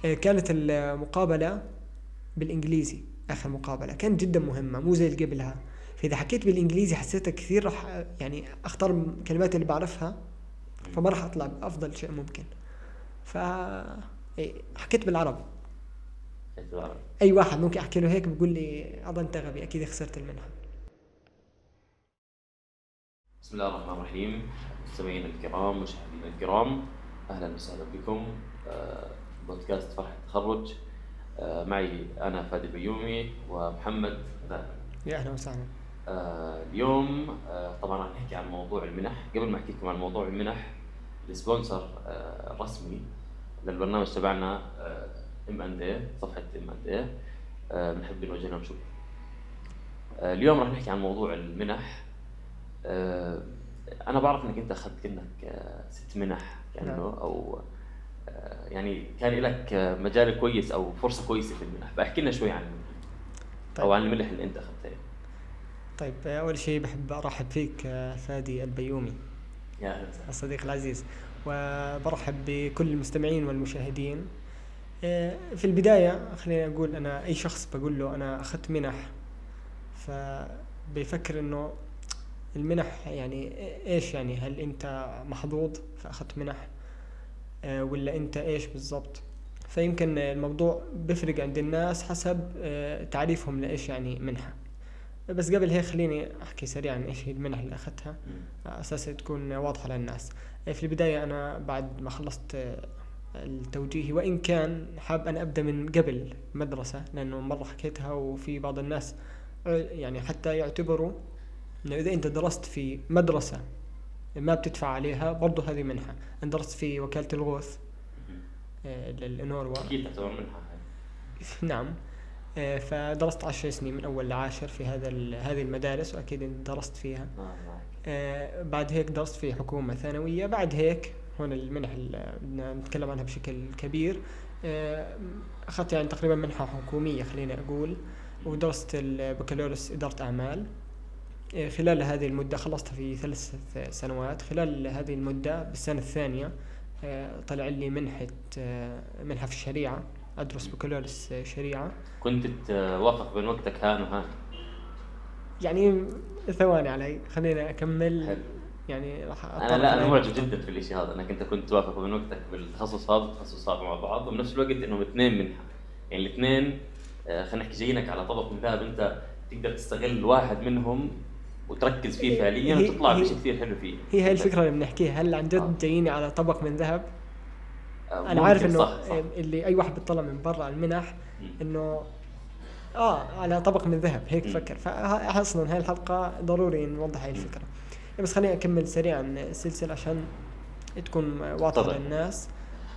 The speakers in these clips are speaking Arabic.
كانت المقابلة بالإنجليزي، آخر مقابلة كانت جدا مهمة مو زي اللي قبلها. فإذا حكيت بالإنجليزي حسيتها كثير راح يعني أختار الكلمات اللي بعرفها، فما راح أطلع بأفضل شيء ممكن. ف حكيت بالعربي. اعتبارا. أي واحد ممكن أحكي له هيك بيقول لي أضل أنت غبي أكيد خسرت المنحة. بسم الله الرحمن الرحيم. مستمعينا الكرام، مشاهدينا الكرام، اهلا وسهلا بكم. بودكاست فرحة التخرج. معي انا فادي البيومي ومحمد غانم. يا أهلا وسهلا. اليوم طبعا راح نحكي عن موضوع المنح. قبل ما احكي لكم عن موضوع المنح، السبونسر الرسمي للبرنامج تبعنا M&A، صفحة M&A، بنحب نوجه لهم شكر. اليوم راح نحكي عن موضوع المنح. أنا بعرف إنك أنت أخذت كأنك 6 منح كأنه أو يعني كان لك مجال كويس أو فرصة كويسة في المنح، فأحكي لنا شوي عن طيب. أو عن المنح اللي أنت أخذتها. طيب أول شيء بحب أرحب فيك فادي البيومي يا أهلا وسهلا. الصديق العزيز، وبرحب بكل المستمعين والمشاهدين. في البداية خليني أقول أنا أي شخص بقول له أنا أخذت منح فبيفكر إنه المنح يعني إيش، يعني هل أنت محظوظ فأخذت منح ولا أنت إيش بالضبط؟ فيمكن الموضوع بيفرق عند الناس حسب تعريفهم لإيش يعني منحة. بس قبل هيك خليني أحكي سريعا إيش هي المنح اللي أخذتها أساسا تكون واضحة للناس. في البداية أنا بعد ما خلصت التوجيهي، وإن كان حاب أن أبدأ من قبل مدرسة، لأنه مرة حكيتها وفي بعض الناس يعني حتى يعتبروا إنه إذا أنت درست في مدرسة ما بتدفع عليها برضو هذه منحة. أنا درست في وكالة الغوث للإنوروا. أكيد تعتبر منحة. نعم. فدرست 10 سنين من أول ل10 في هذه المدارس، وأكيد درست فيها. بعد هيك درست في حكومة ثانوية. بعد هيك هون المنح اللي بدنا نتكلم عنها بشكل كبير. أخذت يعني تقريبا منحة حكومية خليني أقول، ودرست البكالوريوس إدارة أعمال. خلال هذه المدة خلصتها في 3 سنوات. خلال هذه المدة بالسنة الثانية طلع لي منحة في الشريعة، أدرس بكالوريوس شريعة. كنت توافق بين وقتك هان وهان؟ يعني ثواني علي خليني أكمل. حلو. يعني راح أنا معجب جدا في الشيء هذا، أنك أنت كنت توافق بين وقتك بالتخصص هذا والتخصص هذا مع بعض، وبنفس الوقت إنهم 2 منحة. يعني الاثنين خلينا نحكي جايينك على طبق من ذهب، أنت تقدر تستغل واحد منهم وتركز فيه فعليا وتطلع بشيء كثير حلو فيه. هي الفكرة اللي بنحكيها، هل عن جد جاييني على طبق من ذهب؟ أنا ممكن. عارف إنه صح. اللي أي واحد بيطلع من برا المنح إنه على طبق من ذهب هيك فكر. فأصلا هاي الحلقة ضروري نوضح هاي الفكرة. بس خليني أكمل سريعا السلسلة عشان تكون واضحة للناس.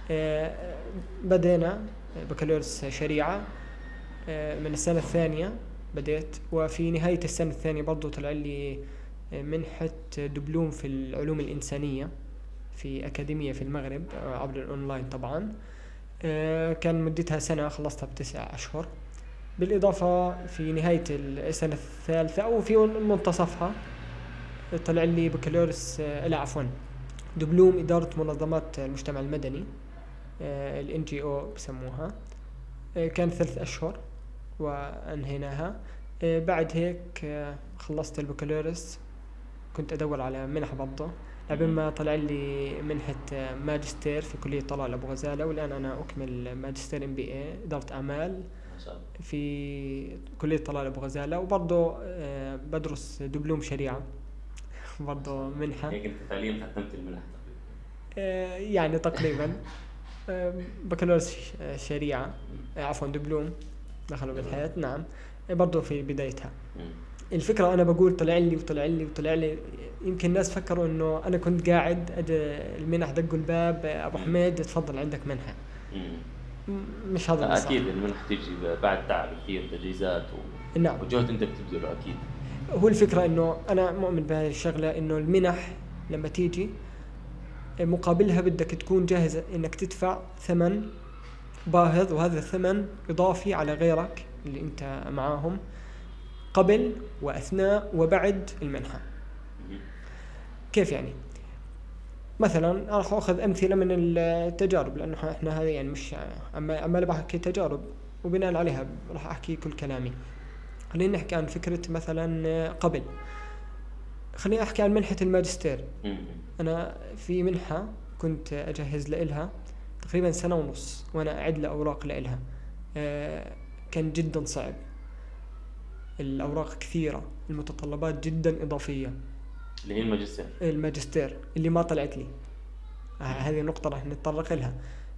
بدينا بكالوريوس شريعة من السنة الثانية بديت، وفي نهاية السنة الثانية برضو طلع لي منحة دبلوم في العلوم الإنسانية في أكاديمية في المغرب عبر الأونلاين طبعا. كان مدتها سنة، خلصتها ب9 أشهر. بالإضافة في نهاية السنة الثالثة أو في منتصفها طلع لي بكالوريوس لا عفوا دبلوم إدارة منظمات المجتمع المدني، ال NGO بسموها. كان 3 أشهر وأنهيناها. بعد هيك خلصت البكالوريوس، كنت أدور على منح برضه قبل ما طلع لي منحة ماجستير في كلية طلال أبو غزالة، والآن أنا أكمل ماجستير MBA إدارة أعمال في كلية طلال أبو غزالة. وبرضه بدرس دبلوم شريعة برضه منحة. هيك أنت فعليا ختمت المنح تقريبا. يعني تقريبا بكالوريوس شريعة عفوا دبلوم دخلوا بالحياة. نعم برضو في بدايتها. الفكرة أنا بقول طلع لي يمكن الناس فكروا إنه أنا كنت قاعد المنح دقوا الباب أبو حميد تفضل عندك منحة. مش هذا اللي صار. أكيد المنح تيجي بعد تعب كثير، تجهيزات نعم. وجهد أنت بتبذله أكيد. هو الفكرة إنه أنا مؤمن بهذه الشغلة، إنه المنح لما تيجي مقابلها بدك تكون جاهز إنك تدفع ثمن باهظ، وهذا الثمن إضافي على غيرك اللي أنت معاهم قبل وأثناء وبعد المنحة. كيف يعني؟ مثلا راح اخذ امثله من التجارب، لانه احنا هذه يعني مش عمال بحكي تجارب وبناء عليها راح احكي كل كلامي. خلينا نحكي عن فكره مثلا قبل. خليني احكي عن منحه الماجستير. انا في منحه كنت اجهز لها تقريبا 1.5 سنة وانا اعد لاوراق لها. كان جدا صعب، الاوراق كثيره، المتطلبات جدا اضافيه. اللي هي الماجستير اللي ما طلعت لي، هذه النقطة راح نتطرق لها.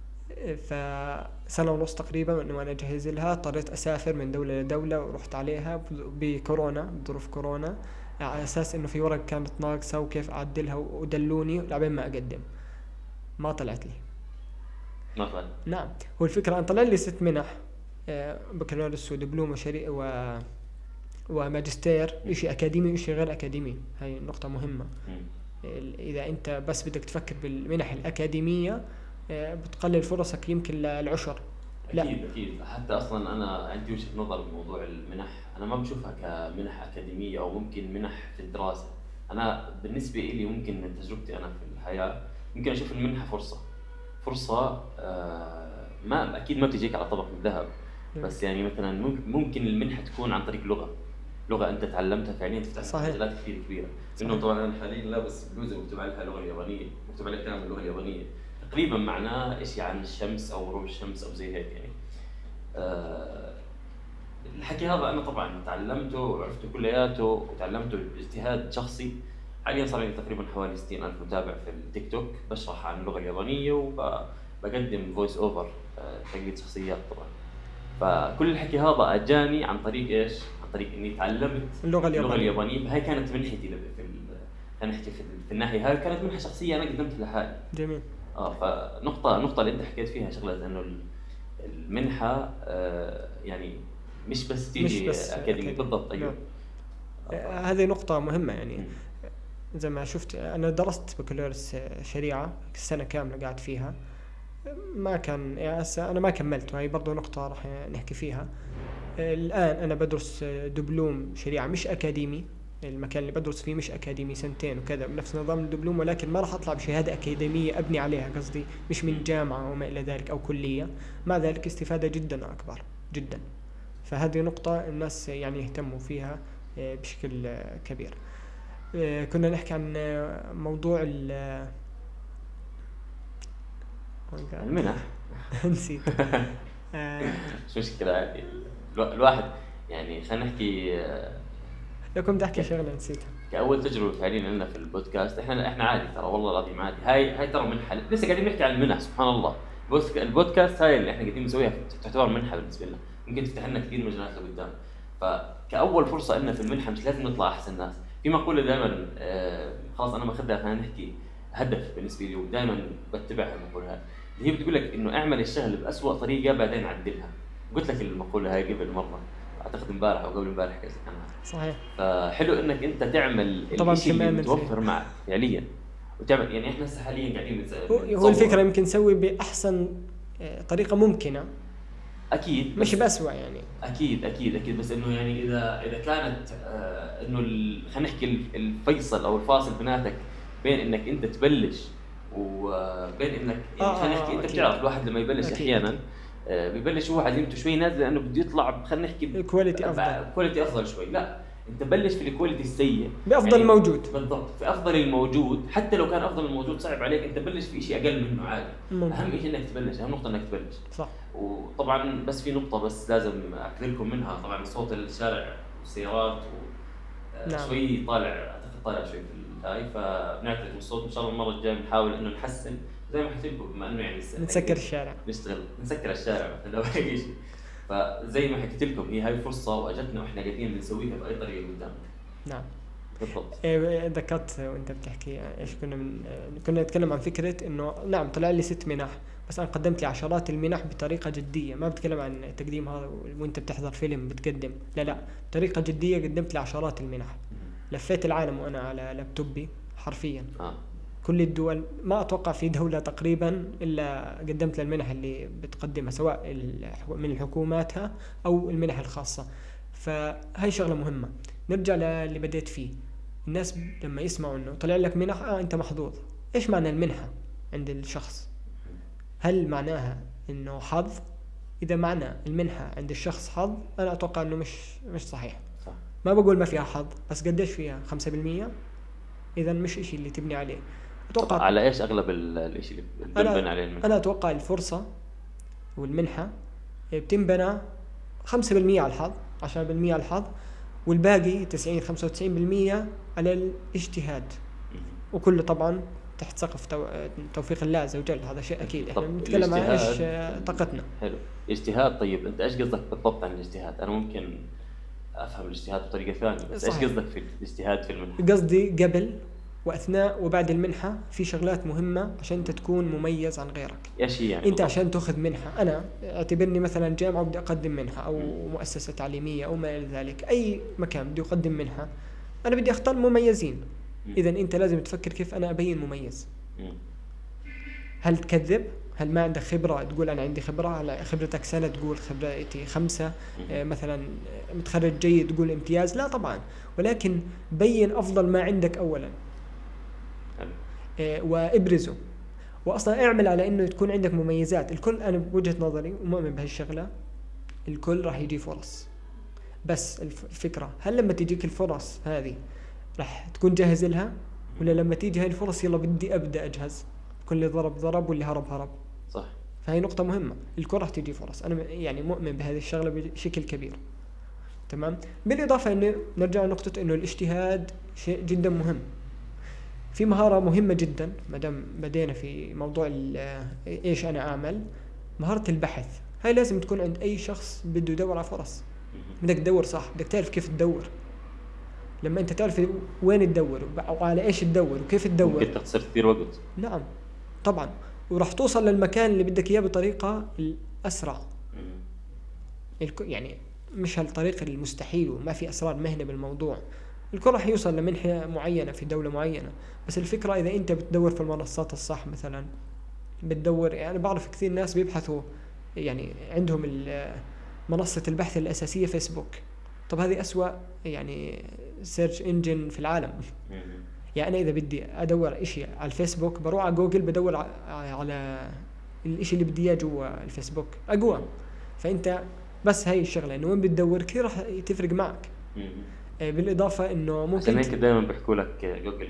فسنة ونص تقريبا من وانا اجهز لها، اضطريت اسافر من دولة لدولة ورحت عليها بكورونا، بظروف كورونا، على اساس انه في ورق كانت ناقصة وكيف اعدلها، ودلوني لعبين ما اقدم. ما طلعت لي. نعم. هو الفكرة ان طلع لي 6 منح، بكالوريوس ودبلوم وماجستير، اشي اكاديمي واشي غير اكاديمي. هاي النقطة مهمة. اذا انت بس بدك تفكر بالمنح الاكاديمية بتقلل فرصك يمكن للعشر. اكيد حتى اصلا انا عندي وجهة نظر بموضوع المنح، انا ما بشوفها كمنح اكاديمية او ممكن منح في الدراسة. انا بالنسبة لي ممكن من تجربتي انا في الحياة ممكن اشوف المنحة فرصة ما اكيد ما بتجيك على طبق من ذهب، بس يعني مثلا ممكن المنحة تكون عن طريق لغة انت تعلمتها فعليا، تفتح مجالات كثير كبيرة. انه طبعا انا حاليا لابس بلوزه مكتوب عليها اللغة اليابانية، مكتوب عليها كلام باللغة اليابانية، تقريبا معناه شيء عن الشمس او غروب الشمس او زي هيك يعني. الحكي هذا انا طبعا تعلمته وعرفته كلياته وتعلمته باجتهاد شخصي. حاليا صار لي تقريبا حوالي 60,000 متابع في التيك توك، بشرح عن اللغة اليابانية وبقدم فويس اوفر، تقليد شخصيات طبعا. فكل الحكي هذا اجاني عن طريق ايش؟ عن طريق اني تعلمت اللغة اليابانية. فهي كانت منحتي خلينا نحكي في الناحية هاي، كانت منحة شخصية انا قدمت لحالي. جميل. فنقطة اللي انت حكيت فيها شغلة انه المنحة يعني مش بس تيجي اكاديمي. بالضبط. ايوه. هذه نقطة مهمة يعني. زي ما شفت انا درست بكالوريوس شريعة سنة كاملة قاعد فيها، ما كان يعني انا ما كملت، وهي برضو نقطة راح نحكي فيها. الان انا بدرس دبلوم شريعة مش اكاديمي، المكان اللي بدرس فيه مش اكاديمي، 2 سنين وكذا بنفس نظام الدبلوم، ولكن ما راح اطلع بشهادة اكاديمية ابني عليها، قصدي مش من جامعة وما الى ذلك او كلية. مع ذلك استفادة جدا اكبر جدا. فهذه نقطة الناس يعني يهتموا فيها بشكل كبير. كنا نحكي عن موضوع المنح. نسيت. مش مشكلة عادي. الواحد يعني خلينا نحكي، لو كنت احكي شغله نسيتها. كأول تجربة فعليا لنا في البودكاست، احنا عادي ترى، والله العظيم عادي. هاي ترى منحة، لسه قاعدين نحكي عن المنح. سبحان الله. البودكاست هاي اللي احنا قاعدين نسويها تعتبر منحة بالنسبة لنا، ممكن تفتح لنا كثير مجالات لقدام. فكأول فرصة لنا في المنحة مش لازم نطلع أحسن ناس. في مقولة دائما خلاص أنا ماخذها، خلينا نحكي هدف بالنسبة لي ودائما بتبعها المقولة هاي، اللي هي بتقول لك إنه اعمل الشغل بأسوأ طريقة بعدين عدلها. قلت لك المقولة هاي قبل مرة، أعتقد امبارح أو قبل امبارح حكيت لك عنها. صحيح. فحلو إنك أنت تعمل الشيء اللي متوفر معك فعليا وتعمل. يعني إحنا هسه حاليا قاعدين هو الفكرة يمكن نسوي بأحسن طريقة ممكنة. أكيد. مش بأسوأ يعني. أكيد. بس إنه يعني إذا كانت إنه خلينا نحكي الفيصل أو الفاصل بيناتك بين إنك أنت تبلش وبين إنك خلينا نحكي أنت بتعرف الواحد لما يبلش أحيانا بيبلش هو عزيمته شوي نازله لأنه بده يطلع، خلينا نحكي كواليتي أفضل شوي. لا، أنت بلش في الكواليتي السيء بأفضل يعني الموجود. بالضبط، في أفضل الموجود. حتى لو كان أفضل الموجود صعب عليك، أنت بلش في شيء أقل منه عادي. أهم شيء إنك تبلش، أهم نقطة إنك تبلش. صح. وطبعا بس في نقطة بس لازم أعتذركم منها، طبعا صوت الشارع والسيارات نعم. شوي طالع شوي في الهاي، فبنعتذر من الصوت. إن شاء الله المرة الجاية بنحاول إنه نحسن زي ما حكيت لكم، بما إنه يعني نسكر الشارع، نسكر الشارع مثلا لو هيك شيء. فزي ما حكيت لكم هي فرصة واجتنا واحنا قاعدين بنسويها بأي طريقة قدامنا. نعم بالضبط. ذكرت وانت بتحكي ايش كنا نتكلم عن فكرة انه نعم طلع لي 6 منح، بس انا قدمت لي عشرات المنح بطريقة جدية. ما بتكلم عن تقديم هذا وانت بتحضر فيلم بتقدم، لا بطريقة جدية قدمت لي عشرات المنح. لفيت العالم وانا على لابتوبي حرفيا. كل الدول، ما اتوقع في دولة تقريبا الا قدمت للمنح اللي بتقدمها، سواء من الحكوماتها او المنح الخاصة. فهاي شغلة مهمة. نرجع للي بديت فيه. الناس لما يسمعوا انه طلع لك منح انت محظوظ، إيش معنى المنحة عند الشخص؟ هل معناها إنه حظ؟ إذا معنى المنحة عند الشخص حظ، أنا أتوقع إنه مش صحيح. صح. ما بقول ما فيها حظ، بس قديش فيها؟ 5%. إذا مش إشي اللي تبني عليه. طب على إيش أغلب الإشي اللي بنبني عليه المنحة؟ أنا أتوقع الفرصة والمنحة بتنبنى 5% على الحظ، 10% على الحظ، والباقي 90-95% على الاجتهاد. وكله طبعا تحت سقف توفيق الله عز وجل، هذا شيء أكيد. إحنا بنتكلم عن إيش طاقتنا. حلو. اجتهاد. طيب أنت إيش قصدك بالضبط عن الاجتهاد؟ أنا ممكن أفهم الاجتهاد بطريقة ثانية، بس صحيح. إيش قصدك في الاجتهاد في المنحة؟ قصدي قبل وأثناء وبعد المنحة في شغلات مهمة عشان أنت تكون مميز عن غيرك. إيش هي يعني؟ أنت عشان تأخذ منحة، أنا اعتبرني مثلا جامعة وبدي أقدم منحة أو مؤسسة تعليمية أو ما إلى ذلك، أي مكان بدي أقدم منحة، أنا بدي أختار مميزين. إذن أنت لازم تفكر كيف أنا أبين مميز. هل تكذب؟ هل ما عندك خبرة تقول أنا عندي خبرة؟ على خبرتك سنة تقول خبرتي 5. مثلا متخرج جيد تقول امتياز؟ لا طبعا، ولكن بين أفضل ما عندك أولا وابرزه، وأصلا اعمل على إنه تكون عندك مميزات. الكل، أنا بوجهة نظري ومؤمن بهالشغلة، الكل راح يجي فرص، بس الفكرة هل لما تجيك الفرص هذه راح تكون جاهز لها، ولا لما تيجي هاي الفرص يلا بدي أبدأ أجهز، كل ضرب واللي هرب. صح. فهي نقطة مهمة. الكل راح تيجي فرص، أنا يعني مؤمن بهذه الشغلة بشكل كبير. تمام. بالإضافة إنه نرجع لنقطة إنه الاجتهاد شيء جدا مهم. في مهارة مهمة جدا ما دام بدينا في موضوع إيش أنا أعمل، مهارة البحث. هاي لازم تكون عند أي شخص بده يدور على فرص. بدك تدور صح، بدك تعرف كيف تدور. لما أنت تعرف وين تدور وعلى إيش تدور وكيف تدور، ممكن تخسر كثير وقت. نعم طبعا، وراح توصل للمكان اللي بدك إياه بطريقة الأسرع. يعني مش هالطريقة المستحيل وما في أسرار مهنة بالموضوع. الكل راح يوصل لمنحة معينة في دولة معينة، بس الفكرة إذا أنت بتدور في المنصات الصح. مثلا بتدور، يعني بعرف كثير ناس بيبحثوا، يعني عندهم منصة البحث الأساسية فيسبوك. طب هذه أسوأ يعني سيرش انجن في العالم. يعني أنا إذا بدي أدور إشي على الفيسبوك بروح على جوجل بدور على الإشي اللي بدي إياه جوا الفيسبوك أقوى. فأنت بس هاي الشغلة إنه وين بتدور كثير راح تفرق معك. بالإضافة إنه ممكن عشان هيك دائما بيحكوا لك جوجل.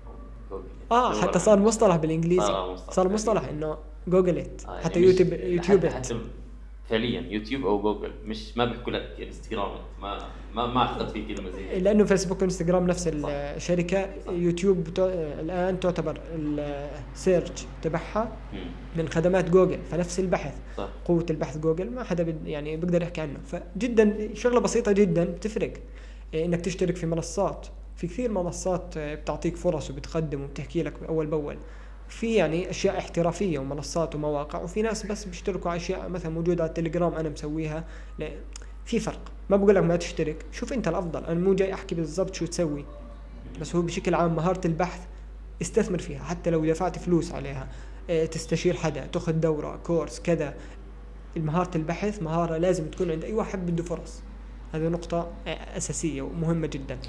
حتى صار مصطلح بالإنجليزي. صار مصطلح إنه جوجل حتى يعني يوتيوب حتى فعليا يوتيوب او جوجل، مش ما بيحكوا لك انستغرام. ما اعتقد في كلمه زي هيك، لانه فيسبوك وانستغرام نفس الشركه. يوتيوب الان تعتبر السيرش تبعها من خدمات جوجل، فنفس البحث. صح. قوه البحث جوجل ما حدا يعني بيقدر يحكي عنه. فجدا شغله بسيطه جدا بتفرق. انك تشترك في منصات، في كثير منصات بتعطيك فرص وبتقدم وبتحكي لك اول باول. في يعني اشياء احترافيه ومنصات ومواقع، وفي ناس بس بيشتركوا على اشياء مثلا موجوده على التليجرام انا مسويها. في فرق. ما بقول لك ما تشترك، شوف انت الافضل. انا مو جاي احكي بالضبط شو تسوي، بس هو بشكل عام مهاره البحث استثمر فيها، حتى لو دفعت فلوس عليها. تستشير حدا، تاخذ دوره، كورس، كذا. مهاره البحث مهاره لازم تكون عند اي واحد بده فرص. هذه نقطه اساسيه ومهمه جدا.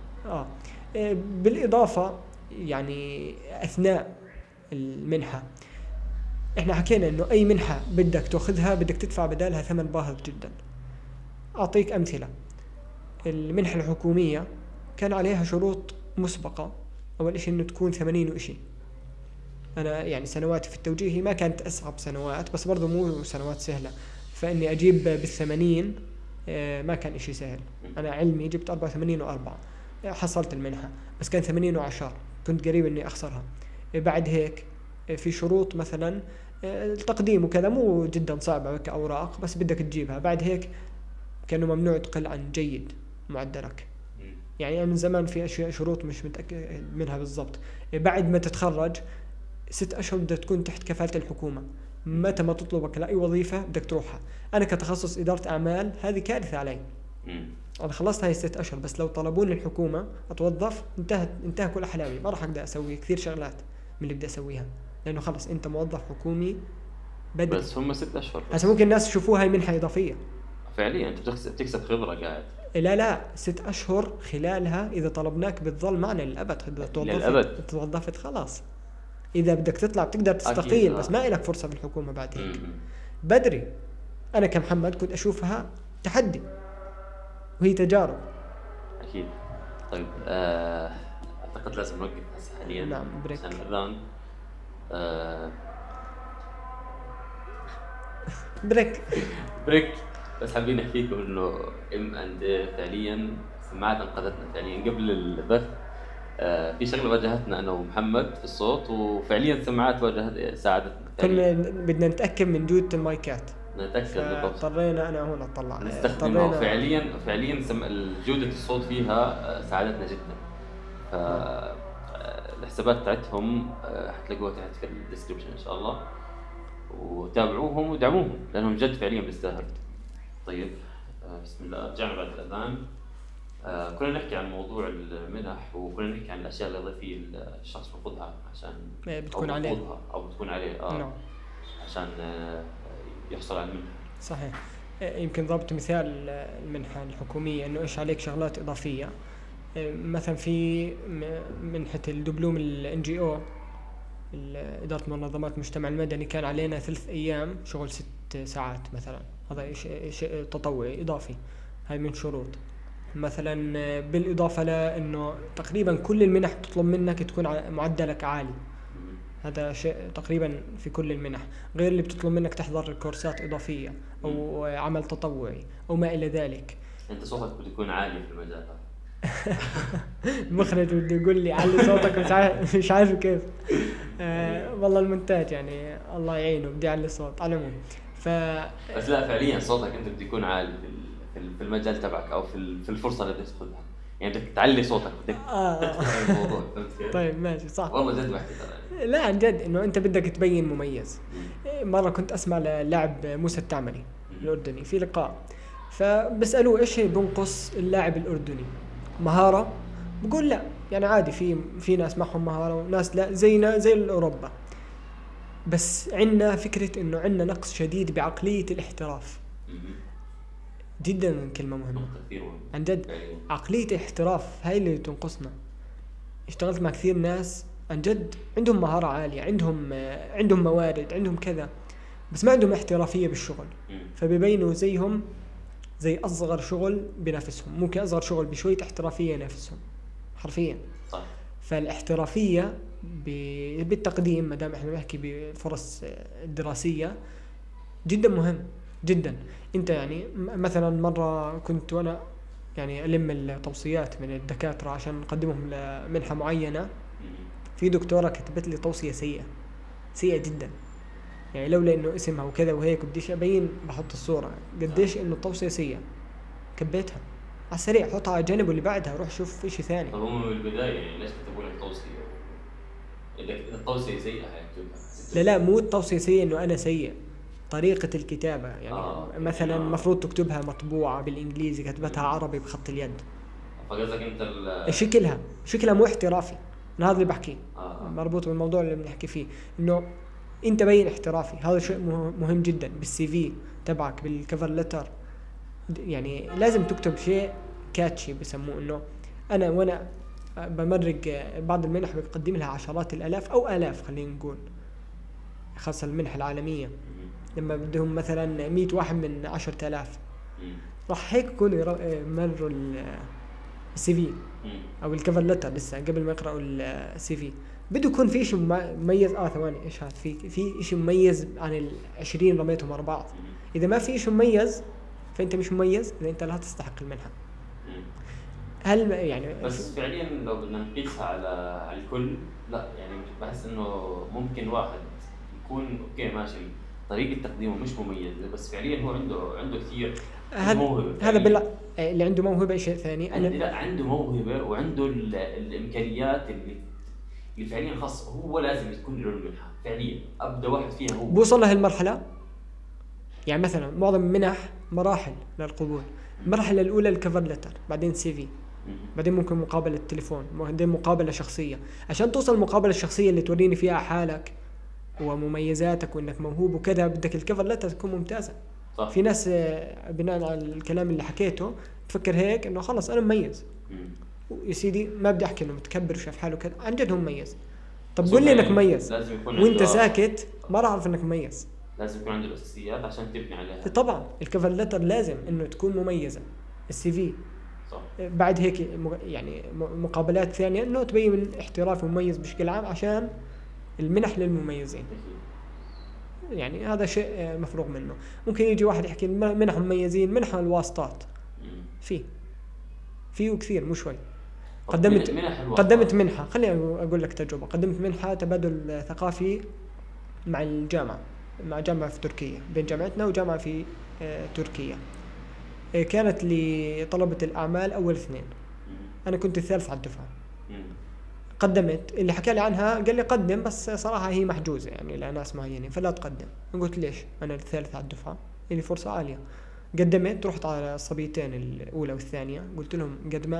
اكيد. بالاضافه يعني اثناء المنحة احنا حكينا انه اي منحة بدك تاخذها بدك تدفع بدالها ثمن باهظ جدا. اعطيك امثلة. المنحة الحكومية كان عليها شروط مسبقة. اول اشي انه تكون 80 وإشي. انا يعني سنواتي في التوجيهي ما كانت اصعب سنوات، بس برضو مو سنوات سهلة، فاني اجيب بال80 ما كان اشي سهل. انا علمي جبت 84.4 حصلت المنحة، بس كان 80 و10 كنت قريب اني اخسرها. بعد هيك في شروط مثلا التقديم وكذا مو جدا صعبة كأوراق، بس بدك تجيبها. بعد هيك كانوا ممنوع تقل عن جيد معدلك. يعني من زمان في أشياء شروط مش متأكد منها بالضبط. بعد ما تتخرج 6 أشهر بدك تكون تحت كفالة الحكومة. متى ما تطلبك لأي وظيفة بدك تروحها. أنا كتخصص إدارة أعمال هذه كارثة علي. أنا خلصت هاي 6 أشهر، بس لو طلبوني الحكومة أتوظف انتهى كل أحلامي. ما راح أقدر أسوي كثير شغلات من اللي بدي أسويها، لأنه خلص أنت موظف حكومي بدري. بس هم 6 أشهر. هسه ممكن الناس يشوفوها هاي منحة إضافية. فعليا أنت بتكسب خبرة قاعد. لا 6 أشهر خلالها إذا طلبناك بتظل معنا للأبد. إذا توظفت خلاص. اذا بدك تطلع بتقدر تستقيل، بس ما لك فرصه بالحكومه بعد هيك. بدري انا كمحمد كنت اشوفها تحدي وهي تجارب. اكيد. طيب اعتقد لازم نوقف هسه حاليا. نعم بريك. عشان الاذان. بريك. بس حابين نحكي لكم انه M&A فعليا سماعات انقذتنا فعليا قبل البث. في شغله واجهتنا انا ومحمد في الصوت، وفعليا سماعات ساعدتنا. كنا بدنا نتاكد من جوده المايكات، نتاكد بالضبط. اضطرينا انا هون اطلع نستخدمها، فعليا جوده الصوت فيها ساعدتنا جدا. الحسابات تاعتهم حتلاقوها تحت في الديسكربشن ان شاء الله، وتابعوهم ودعموهم لانهم جد فعليا بيستاهل. طيب بسم الله. رجعنا بعد الاذان. كنا نحكي عن موضوع المنح، وكنا نحكي عن الاشياء الاضافيه الشخص بياخذها عشان بتكون عليه او بتكون عليه نعم. عشان يحصل على المنحه. صحيح. يمكن ضربت مثال المنحه الحكوميه انه ايش عليك شغلات اضافيه. مثلا في منحه الدبلوم NGO إدارة منظمات المجتمع المدني، كان علينا 3 أيام شغل 6 ساعات مثلا. هذا شيء تطوعي إضافي، هاي من شروط. مثلا بالإضافة لأنه تقريبا كل المنح تطلب منك تكون معدلك عالي، هذا شيء تقريبا في كل المنح، غير اللي بتطلب منك تحضر كورسات إضافية أو عمل تطوعي أو ما إلى ذلك. أنت صوتك بده يكون عالي في المجال. المخرج بده يقول لي علي صوتك، مش عارف كيف. والله المونتاج يعني الله يعينه، بدي اعلي الصوت على العموم. بس لا فعليا صوتك انت بده يكون عالي في المجال تبعك او في الفرصه اللي بدك تاخذها، يعني بدك تعلي صوتك، بدك تدخل الموضوع. طيب ماشي صح والله جد بحكي ترى. لا عن جد انه انت بدك تبين مميز. مره كنت اسمع للاعب موسى التعمري الاردني في لقاء، فبسالوه ايش بنقص اللاعب الاردني؟ مهاره؟ بقول لا، يعني عادي في ناس معهم مهاره وناس لا، زينا زي اوروبا، بس عندنا فكره انه عندنا نقص شديد بعقليه الاحتراف. جدا كلمه مهمه عن جد، عقليه الاحتراف هاي اللي تنقصنا. اشتغلت مع كثير ناس عن جد عندهم مهاره عاليه، عندهم موارد، عندهم كذا، بس ما عندهم احترافيه بالشغل، فبيبينوا زي اصغر شغل بينافسهم، ممكن اصغر شغل بشويه احترافيه ينافسهم حرفيا. صح. فالاحترافيه بالتقديم، ما دام احنا بنحكي بفرص الدراسيه، جدا مهم جدا. انت يعني مثلا مره كنت وانا يعني الم التوصيات من الدكاتره عشان نقدمهم لمنحه معينه، في دكتوره كتبت لي توصيه سيئه جدا، يعني لولا انه اسمها وكذا وهيك بديش ابين بحط الصوره قديش انه التوصيه سيئه، كبيتها على السريع، حطها على جنب واللي بعدها روح شوف شيء ثاني. طب هم من البدايه يعني ليش كتبوا لك توصيه؟ اذا التوصيه سيئه هيكتبها. لا مو التوصيه سيئه انه انا سيء، طريقه الكتابه يعني مثلا المفروض تكتبها مطبوعه بالانجليزي، كتبتها عربي بخط اليد. فقصدك انت شكلها مو احترافي. انا هذا اللي بحكيه مربوط بالموضوع اللي بنحكي فيه، انه انت بين احترافي. هذا شيء مهم جدا بالسي في تبعك، بالكفر لتر، يعني لازم تكتب شيء كاتشي بسموه، انه انا وانا بمرق بعض المنح بقدم لها عشرات الالاف او الاف، خلينا نقول خاصه المنح العالميه، لما بدهم مثلا 100 واحد من 10,000 راح هيك يكونوا مروا السي في او الكفر لتر لسه قبل ما يقراوا السي في، بده يكون في شيء مميز. ثواني ايش هذا، في شيء مميز عن ال20 رميتهم ورا بعض. اذا ما في شيء مميز فانت مش مميز، اذا انت لا تستحق المنحه. هل يعني بس فعليا لو بدنا نقيسها على الكل، لا يعني بحس انه ممكن واحد يكون اوكي ماشي طريقه تقديمه مش مميزه، بس فعليا هو عنده كثير موهبه. هذا اللي عنده موهبه شيء ثاني. لا عنده موهبه وعنده الامكانيات اللي فعليا خاص، هو لازم تكون له المنحه فعليا. ابدا واحد فيها هو بوصل لهالمرحله. يعني مثلا معظم المنح مراحل للقبول. المرحله الاولى الكفر لتر، بعدين سي في، بعدين ممكن مقابله التليفون، بعدين مقابله شخصيه. عشان توصل المقابله الشخصيه اللي توريني فيها حالك ومميزاتك وانك موهوب وكذا، بدك الكفر لتر تكون ممتازه. صح. في ناس بناء على الكلام اللي حكيته تفكر هيك انه خلص انا مميز يا سيدي، ما بدي احكي انه متكبر وشاف حاله كذا، عن جد هو مميز، طب بس قول هو لي انك يعني مميز لازم يكون وانت عنده ساكت، ما راح اعرف انك مميز. لازم يكون عنده الاساسيات عشان تبني عليها. طبعا الكفر لتر لازم انه تكون مميزه، السي في صح. بعد هيك يعني مقابلات ثانيه انه تبين احترافي مميز بشكل عام عشان المنح للمميزين. أكيد. يعني هذا شيء مفروغ منه. ممكن يجي واحد يحكي منح مميزين، منح الواسطات فيه وكثير مو شوي. قدمت منحة، خليني أقول لك تجربة. قدمت منحة تبادل ثقافي مع الجامعة، مع جامعة في تركيا، بين جامعتنا وجامعة في تركيا. كانت لطلبة الأعمال أول اثنين، أنا كنت الثالث على الدفعة. قدمت، اللي حكى لي عنها قال لي قدم، بس صراحة هي محجوزة يعني لناس معينين فلا تقدم. قلت ليش؟ أنا الثالث على الدفعة، لي فرصة عالية. قدمت، رحت على الصبيتين الأولى والثانية، قلت لهم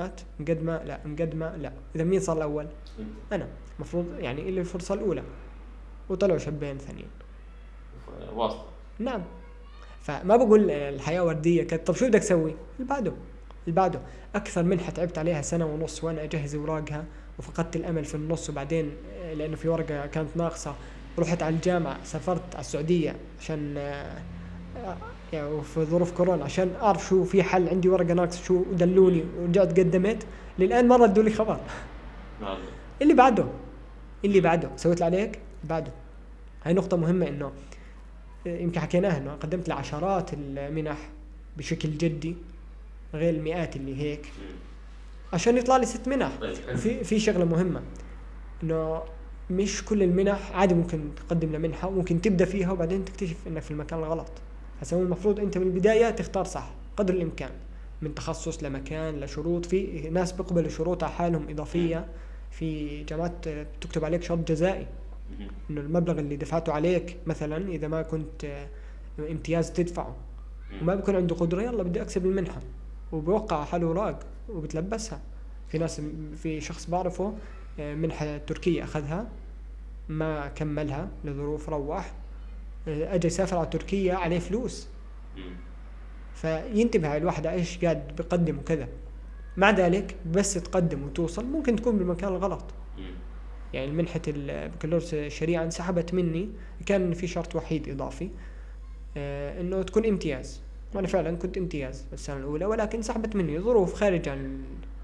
مقدمة لا. إذا مين صار الأول؟ أنا. مفروض يعني إلي الفرصة الأولى، وطلعوا شابين ثانيين واسطة. نعم. فما بقول الحياة وردية كانت. طب شو بدك تسوي؟ اللي بعده. أكثر منحة تعبت عليها 1.5 سنة وأنا أجهز أوراقها، وفقدت الأمل في النص، وبعدين لأنه في ورقة كانت ناقصة رحت على الجامعة، سافرت على السعودية عشان يعني وفي ظروف كورونا عشان أعرف شو في حل، عندي ورقة ناقصة شو، دلوني ورجعت قدمت. للآن ما ردوا لي خبر. اللي بعده سويت اللي عليك بعده. هاي نقطة مهمة، إنه يمكن حكيناها، إنه قدمت لعشرات المنح بشكل جدي غير المئات اللي هيك عشان يطلع لي 6 منح. في شغلة مهمة، إنه مش كل المنح عادي ممكن تقدم لمنحة وممكن تبدأ فيها وبعدين تكتشف إنك في المكان الغلط. هسه المفروض أنت من البداية تختار صح قدر الإمكان، من تخصص لمكان لشروط. في ناس بيقبلوا شروط على حالهم إضافية، في جامعات تكتب عليك شرط جزائي، إنه المبلغ اللي دفعته عليك مثلا إذا ما كنت امتياز تدفعه، وما بيكون عنده قدرة يلا بدي أكسب المنحة، وبوقع حاله أوراق وبتلبسها. في شخص بعرفه منحة تركيا أخذها ما كملها لظروف، روح أجي يسافر على تركيا عليه فلوس. فينتبه على الواحد ايش قاعد بيقدم وكذا. مع ذلك بس تقدم وتوصل ممكن تكون بالمكان الغلط. يعني منحة البكالوريوس الشريعة انسحبت مني، كان في شرط وحيد إضافي إنه تكون امتياز، وأنا فعلا كنت امتياز السنة الأولى، ولكن انسحبت مني ظروف خارج عن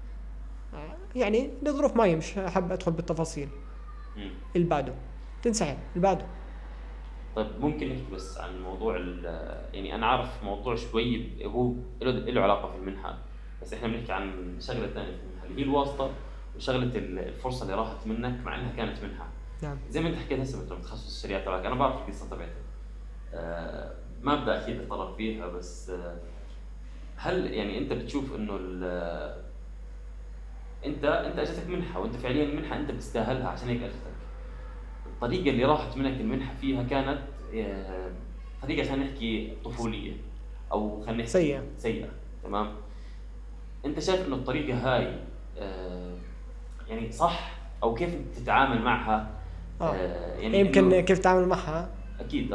يعني لظروف ما مش حاب أدخل بالتفاصيل. اللي بعده تنسحب اللي بعده. طيب ممكن نحكي بس عن موضوع يعني أنا عارف موضوع شوي هو له علاقة في المنحة، بس إحنا بنحكي عن شغلة ثانية في المنحة اللي هي الواسطة وشغلة الفرصة اللي راحت منك مع إنها كانت منحة. نعم. زي ما أنت حكيت هسه مثلا تخصص الشريعة تبعك، أنا بعرف القصة تبعتك. ما بدي أكيد أتطرق فيها، بس هل يعني أنت بتشوف إنه أنت أجتك منحة وأنت فعليا المنحة أنت بتستاهلها عشان هيك أجتك. الطريقة اللي راحت منك المنحة فيها كانت طريقة خلينا نحكي طفولية أو خلينا نحكي سيئة. تمام. أنت شايف إنه الطريقة هاي يعني صح أو كيف تتعامل معها؟ يعني يمكن كيف تتعامل معها؟ أكيد.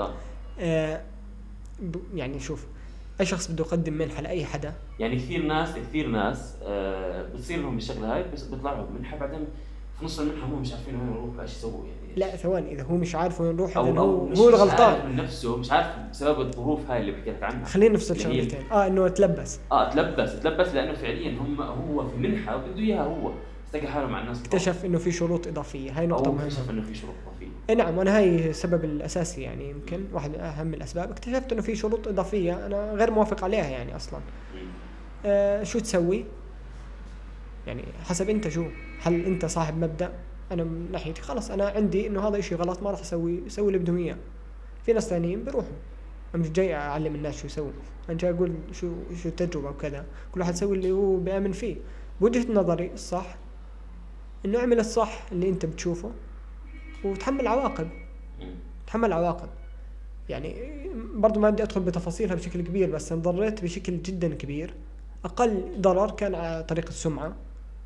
يعني شوف، أي شخص بده يقدم منحة لأي حدا، يعني كثير ناس بتصير لهم الشغلة هاي، بس بيطلع لهم منحة بعدين في نص المنحة هم مش عارفين وين يروحوا ايش يسووا. يعني لا ثواني، اذا هو مش عارف وين يروح هو الغلطان من نفسه، مش عارف بسبب الظروف هاي اللي بحكي لك عنها. خلينا نفصل شغلتين. انه تلبس لانه فعليا هو في منحة وبده اياها، هو استلقى حاله مع الناس، اكتشف انه في شروط اضافيه. هاي نقطه مهمه. اكتشف انه في شروط اضافيه. نعم، وانا هاي السبب الاساسي، يعني يمكن واحد من اهم الاسباب. اكتشفت انه في شروط اضافيه انا غير موافق عليها يعني اصلا. شو تسوي؟ يعني حسب انت شو. هل انت صاحب مبدأ؟ انا من ناحيتي خلص انا عندي انه هذا اشي غلط، ما راح اسوي اللي بدهم اياه. في ناس ثانيين بيروحوا، انا مش جاي اعلم الناس شو يسووا، انا جاي اقول شو التجربه وكذا. كل واحد يسوي اللي هو بيامن فيه. بوجهة نظري الصح انه اعمل الصح اللي انت بتشوفه وتحمل عواقب. يعني برضو ما بدي ادخل بتفاصيلها بشكل كبير، بس انضريت بشكل جدا كبير. اقل ضرر كان على طريق السمعه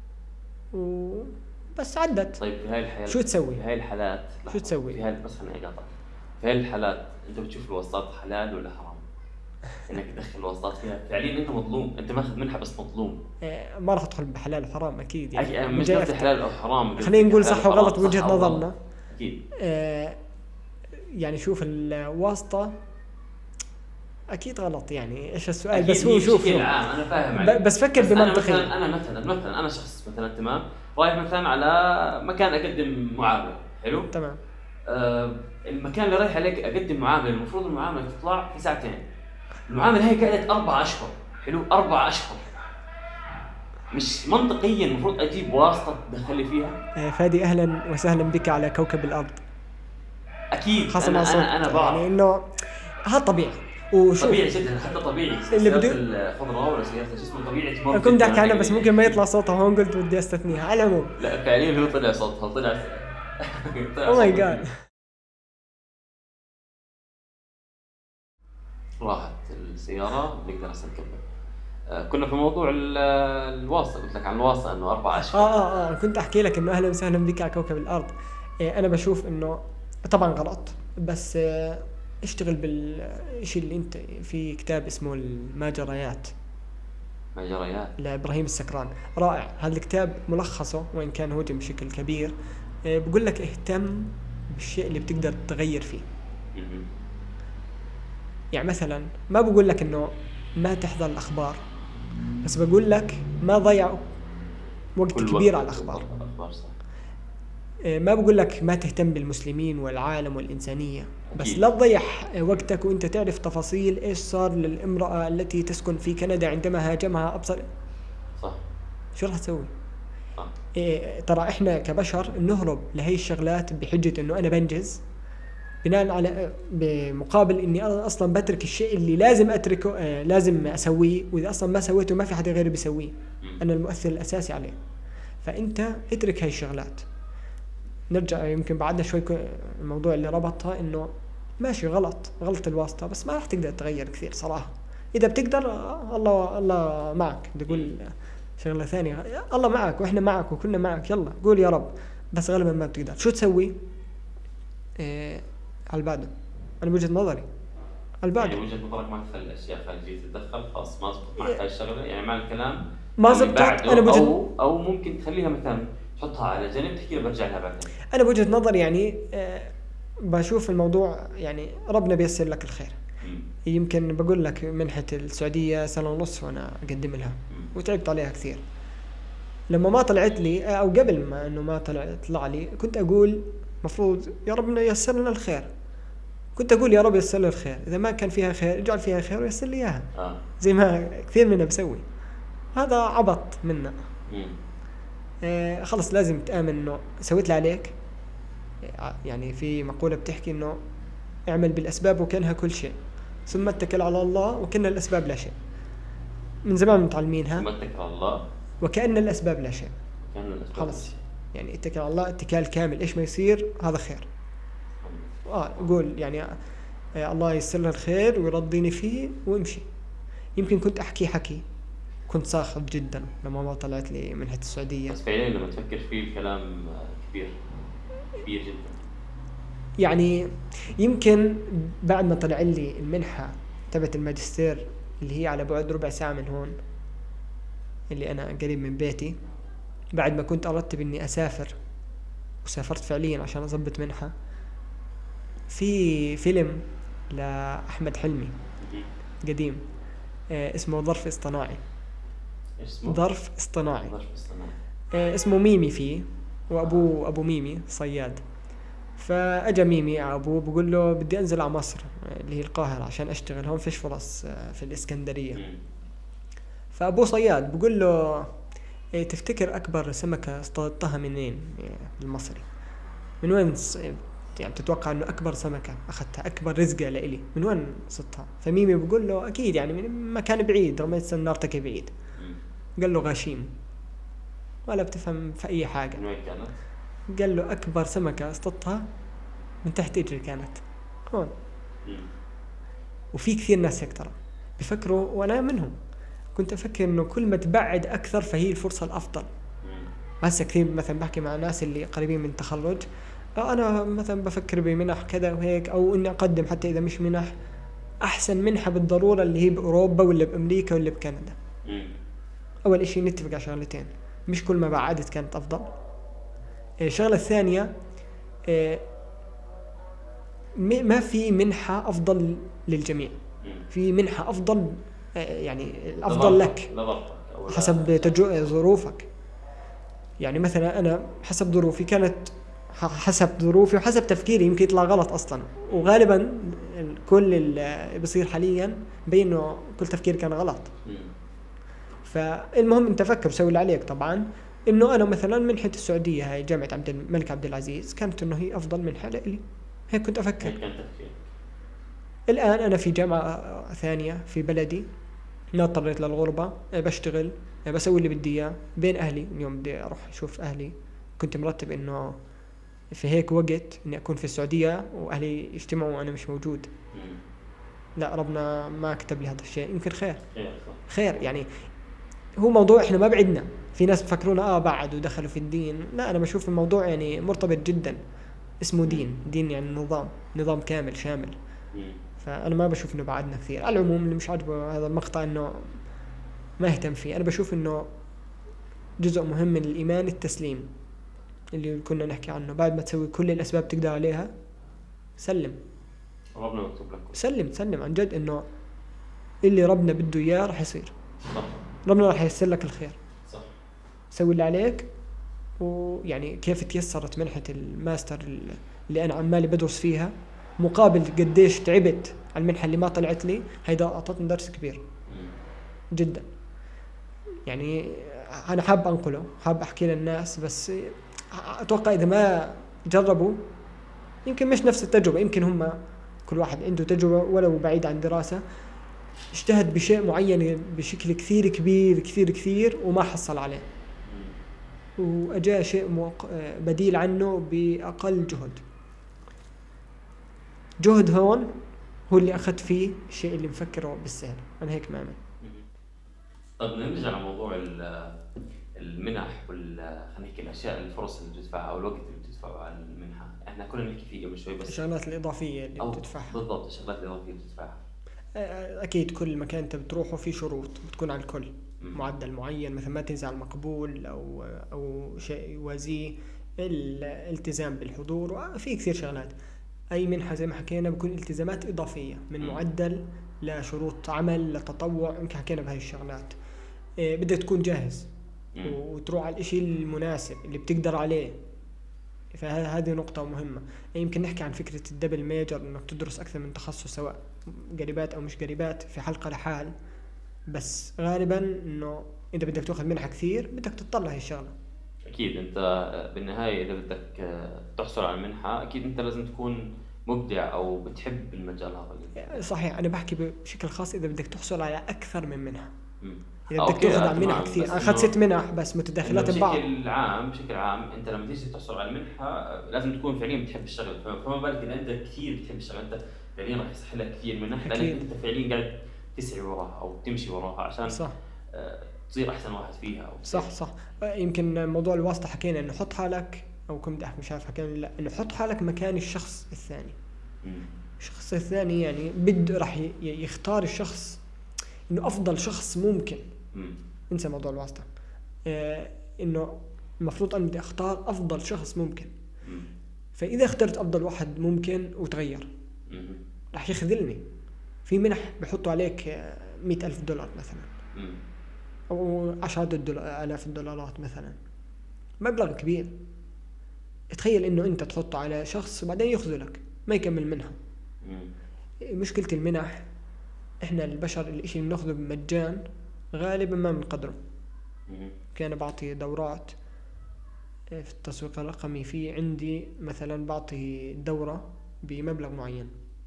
بس عدت. طيب في هاي الحالات شو تسوي؟ في هاي الحالات شو تسوي؟ في هاي بس خليني اقاطعك. في هاي الحالات انت بتشوف الواسطات حلال ولا حرام؟ انك تدخل الواسطات فيها فعليا انت مظلوم، انت ماخذ منحة بس مظلوم. ما راح ادخل بحلال وحرام اكيد، يعني مش قصدي حلال او حرام، خلينا نقول صح وغلط بوجهة نظرنا. اكيد. يعني شوف الواسطة أكيد غلط، يعني إيش السؤال؟ أكيد بس هو شوف العام أنا فاهم عليك. بس فكر بمنطقية. أنا مثلا أنا شخص مثلا تمام رايح مثلا على مكان أقدم معاملة، حلو تمام. المكان اللي رايح عليك أقدم معاملة، المفروض المعاملة تطلع في ساعتين، المعاملة هي قعدت 4 أشهر، حلو 4 أشهر، مش منطقيا المفروض أجيب واسطة تدخلي فيها. فادي أهلا وسهلا بك على كوكب الأرض. أكيد أنا بعرف يعني إنه هذا طبيعي، وشوف طبيعي جدا، حتى طبيعي اللي سيارة الخضراء ولا سيارة اسمه طبيعي تمر. كنت أحكي عنها بس ممكن ما يطلع صوتها هون، قلت بدي أستثنيها. على العموم لا فعليا هو طلع صوتها، طلع أو ماي جاد. راحت السيارة نقدر نكمل. كنا في موضوع الواسطة، قلت لك عن الواسطة إنه 4 أشهر. كنت أحكي لك إنه أهلا وسهلا بك على كوكب الأرض. أنا بشوف إنه طبعا غلط، بس اشتغل بالشيء اللي أنت في كتاب اسمه الماجريات لإبراهيم السكران، رائع هذا الكتاب. ملخصه وإن كان هو بشكل كبير بقول لك اهتم بالشيء اللي بتقدر تغير فيه. يعني مثلا ما بقول لك إنه ما تحضر الأخبار، بس بقول لك ما ضيع وقت كبير على الأخبار. ما بقول لك ما تهتم بالمسلمين والعالم والإنسانية، بس لا تضيع وقتك وانت تعرف تفاصيل ايش صار للامرأة التي تسكن في كندا عندما هاجمها أبصر. صح. شو راح تسوي؟ ترى احنا كبشر نهرب لهي الشغلات بحجة انه انا بنجز، بناء على بمقابل اني انا اصلا بترك الشيء اللي لازم اتركه، لازم اسويه، واذا اصلا ما سويته ما في حد غيري بيسويه، انا المؤثر الاساسي عليه. فانت اترك هاي الشغلات. نرجع يمكن بعدنا شوي الموضوع اللي ربطها، انه ماشي غلط الواسطة، بس ما راح تقدر تغير كثير صراحة. اذا بتقدر الله معك. بدي اقول شغلة ثانية، الله معك واحنا معك وكلنا معك، يلا قول يا رب. بس غالبا ما بتقدر. شو تسوي؟ على بعده. انا بوجهة نظري على بعده. يعني وجهة نظرك ما تخلي الاشياء خارجية تتدخل، خلاص ما زبط معك هاي الشغلة، يعني معنى الكلام ما زبطت. انا او ممكن تخليها مثلا تحطها على جنب تحكي لي برجع لها بعدين. انا بوجهة نظري يعني بشوف الموضوع يعني ربنا بيسر لك الخير. يمكن بقول لك منحة السعودية 1.5 سنة وانا اقدم لها وتعبت عليها كثير. لما ما طلعت لي او قبل ما انه ما طلع لي، كنت اقول مفروض يا ربنا ييسر لنا الخير. كنت اقول يا رب ييسر لي الخير، اذا ما كان فيها خير اجعل فيها خير وييسر لي اياها. زي ما كثير منا بسوي. هذا عبط منا. خلص لازم تآمن انه سويت اللي عليك. يعني في مقولة بتحكي انه اعمل بالاسباب وكأنها كل شيء، ثم اتكل على الله وكأن الاسباب لا شيء. من زمان متعلمينها. ثم اتكل على الله وكأن الاسباب لا شيء. خلص يعني اتكل على الله اتكال كامل، ايش ما يصير هذا خير. قول يعني الله ييسر لي الخير ويرضيني فيه وامشي. يمكن كنت احكي حكي كنت ساخط جدا لما ما طلعت لي منحة السعودية، بس فعليا لما تفكر فيه الكلام كبير جدا. يعني يمكن بعد ما طلع لي المنحة تبعت الماجستير اللي هي على بعد 1/4 ساعة من هون، اللي أنا قريب من بيتي، بعد ما كنت أرتب إني أسافر وسافرت فعليا عشان أضبط منحة، في فيلم لأحمد حلمي قديم اسمه ظرف اصطناعي. ظرف اصطناعي. اسمه ميمي فيه، وأبوه أبو ميمي صياد. فأجا ميمي أبوه بقول له بدي أنزل على مصر اللي هي القاهرة عشان أشتغل، هون فيش فرص في الإسكندرية. فأبوه صياد بقول له تفتكر أكبر سمكة اصطادتها منين المصري؟ من وين يعني تتوقع إنه أكبر سمكة أخذتها، أكبر رزقة لإلي من وين صدتها؟ فميمي بقول له أكيد يعني من مكان بعيد، رميت سنارتك بعيد. قال له غشيم، ولا بتفهم في أي حاجة. من وين كانت؟ قال له أكبر سمكة اصطدتها من تحت إجري كانت هون. وفي كثير ناس هيك ترى بفكروا، وأنا منهم كنت أفكر إنه كل ما تبعد أكثر فهي الفرصة الأفضل. هسه كثير مثلا بحكي مع ناس اللي قريبين من التخرج، أنا مثلا بفكر بمنح كذا وهيك، أو إني أقدم حتى إذا مش منح أحسن منحة بالضرورة اللي هي بأوروبا ولا بأمريكا ولا بكندا. أول إشي نتفق على شغلتين، مش كل ما بعدت كانت أفضل. الشغلة الثانية ما في منحة أفضل للجميع، في منحة أفضل يعني الأفضل لك حسب ظروفك. يعني مثلا أنا حسب ظروفي كانت حسب ظروفي وحسب تفكيري يمكن يطلع غلط أصلا، وغالبا كل اللي بيصير حاليا بين إنه كل تفكير كان غلط. فالمهم أنت فكر وسوي اللي عليك. طبعا إنه أنا مثلا منحة السعودية هاي جامعة الملك عبد العزيز كانت إنه هي أفضل منحة لي، هيك كنت أفكر. الآن أنا في جامعة ثانية في بلدي، ما اضطريت للغربة، بشتغل بسوي اللي بدي إياه بين أهلي. اليوم بدي أروح أشوف أهلي، كنت مرتب إنه في هيك وقت إني أكون في السعودية وأهلي يجتمعوا وأنا مش موجود. لا، ربنا ما كتب لي هذا الشيء. يمكن خير يعني. هو موضوع إحنا ما بعدنا، في ناس بفكرونا بعد ودخلوا في الدين. لا، أنا بشوف الموضوع يعني مرتبط جدا، اسمه دين يعني نظام كامل شامل. فأنا ما بشوف إنه بعدنا كثير. على العموم اللي مش عاجبه هذا المقطع إنه ما يهتم فيه. أنا بشوف إنه جزء مهم من الإيمان التسليم اللي كنا نحكي عنه. بعد ما تسوي كل الأسباب تقدر عليها، سلم. ربنا مكتوب لك. سلم عن جد إنه اللي ربنا بده إياه رح يصير. صح. ربنا رح ييسر لك الخير. صح. سوي اللي عليك. ويعني كيف تيسرت منحة الماستر اللي أنا عمالي بدرس فيها مقابل قديش تعبت على المنحة اللي ما طلعت لي، هيدا أعطتني درس كبير جدا. يعني أنا حاب أنقله، حاب أحكي للناس، بس أتوقع إذا ما جربوا يمكن مش نفس التجربة. يمكن هم كل واحد عنده تجربة ولو بعيد عن دراسة، اجتهد بشيء معين بشكل كثير كبير وما حصل عليه، وأجاء شيء بديل عنه بأقل جهد هون هو اللي أخذت فيه الشيء اللي مفكره بالسهل. أنا هيك ما أمن. طب نرجع لموضوع المنح خلينا نحكي الفرص اللي بتدفعها أو الوقت اللي بتدفعه على المنحة. احنا كنا نحكي فيه قبل شوي، بس الشغلات الإضافية اللي بتدفعها. بالضبط، الشغلات الإضافية اللي بتدفعها. أكيد كل مكان أنت بتروحه في شروط بتكون على الكل. معدل معين، مثلا ما تنزل على المقبول أو شيء يوازيه، الالتزام بالحضور، وفي كثير شغلات. أي منحة زي ما حكينا بكون التزامات إضافية من معدل لشروط عمل لتطوع. يمكن حكينا بهاي الشغلات. بدك تكون جاهز وتروح على الاشي المناسب اللي بتقدر عليه. فهذه نقطة مهمة. يمكن نحكي عن فكرة الدبل ميجر، انك تدرس اكثر من تخصص سواء قريبات او مش قريبات في حلقة لحال. بس غالبا انه اذا بدك تاخذ منحة كثير بدك تطلع هاي الشغلة. اكيد انت بالنهاية اذا بدك تحصل على المنحة اكيد انت لازم تكون مبدع او بتحب المجال هذا. صحيح. انا بحكي بشكل خاص اذا بدك تحصل على اكثر من منحة. إذا بدك تأخذ عن منح كثير، أنا أخذت 6 منح بس متداخلات ببعض. بشكل عام أنت لما تيجي تحصل على المنحة لازم تكون فعليا بتحب الشغل. فما بالك إذا أنت كثير بتحب الشغل، أنت فعليا راح يصح لك كثير منح، لأنك أنت فعليا قاعد تسعي وراها أو تمشي وراها عشان تصير أحسن واحد فيها. أو صح. يمكن موضوع الواسطة حكينا إنه حط حالك، أو كم دحك مش عارف حكينا لا، إنه حط حالك مكان الشخص الثاني. الشخص الثاني يعني راح يختار الشخص إنه أفضل شخص ممكن. انسى موضوع الواسطة. انه المفروض ان بدي اختار افضل شخص ممكن. فاذا اخترت افضل واحد ممكن وتغير رح يخذلني. في منح بحطوا عليك $100,000 مثلا او $10,000 مثلا، مبلغ كبير. تخيل انه انت تحطه على شخص وبعدين يخذلك ما يكمل منها. مشكلة المنح احنا البشر الاشي اللي بناخذه بمجان غالبا ما بنقدره. كان بعطي دورات في التسويق الرقمي، في عندي مثلا بعطي دورة بمبلغ معين،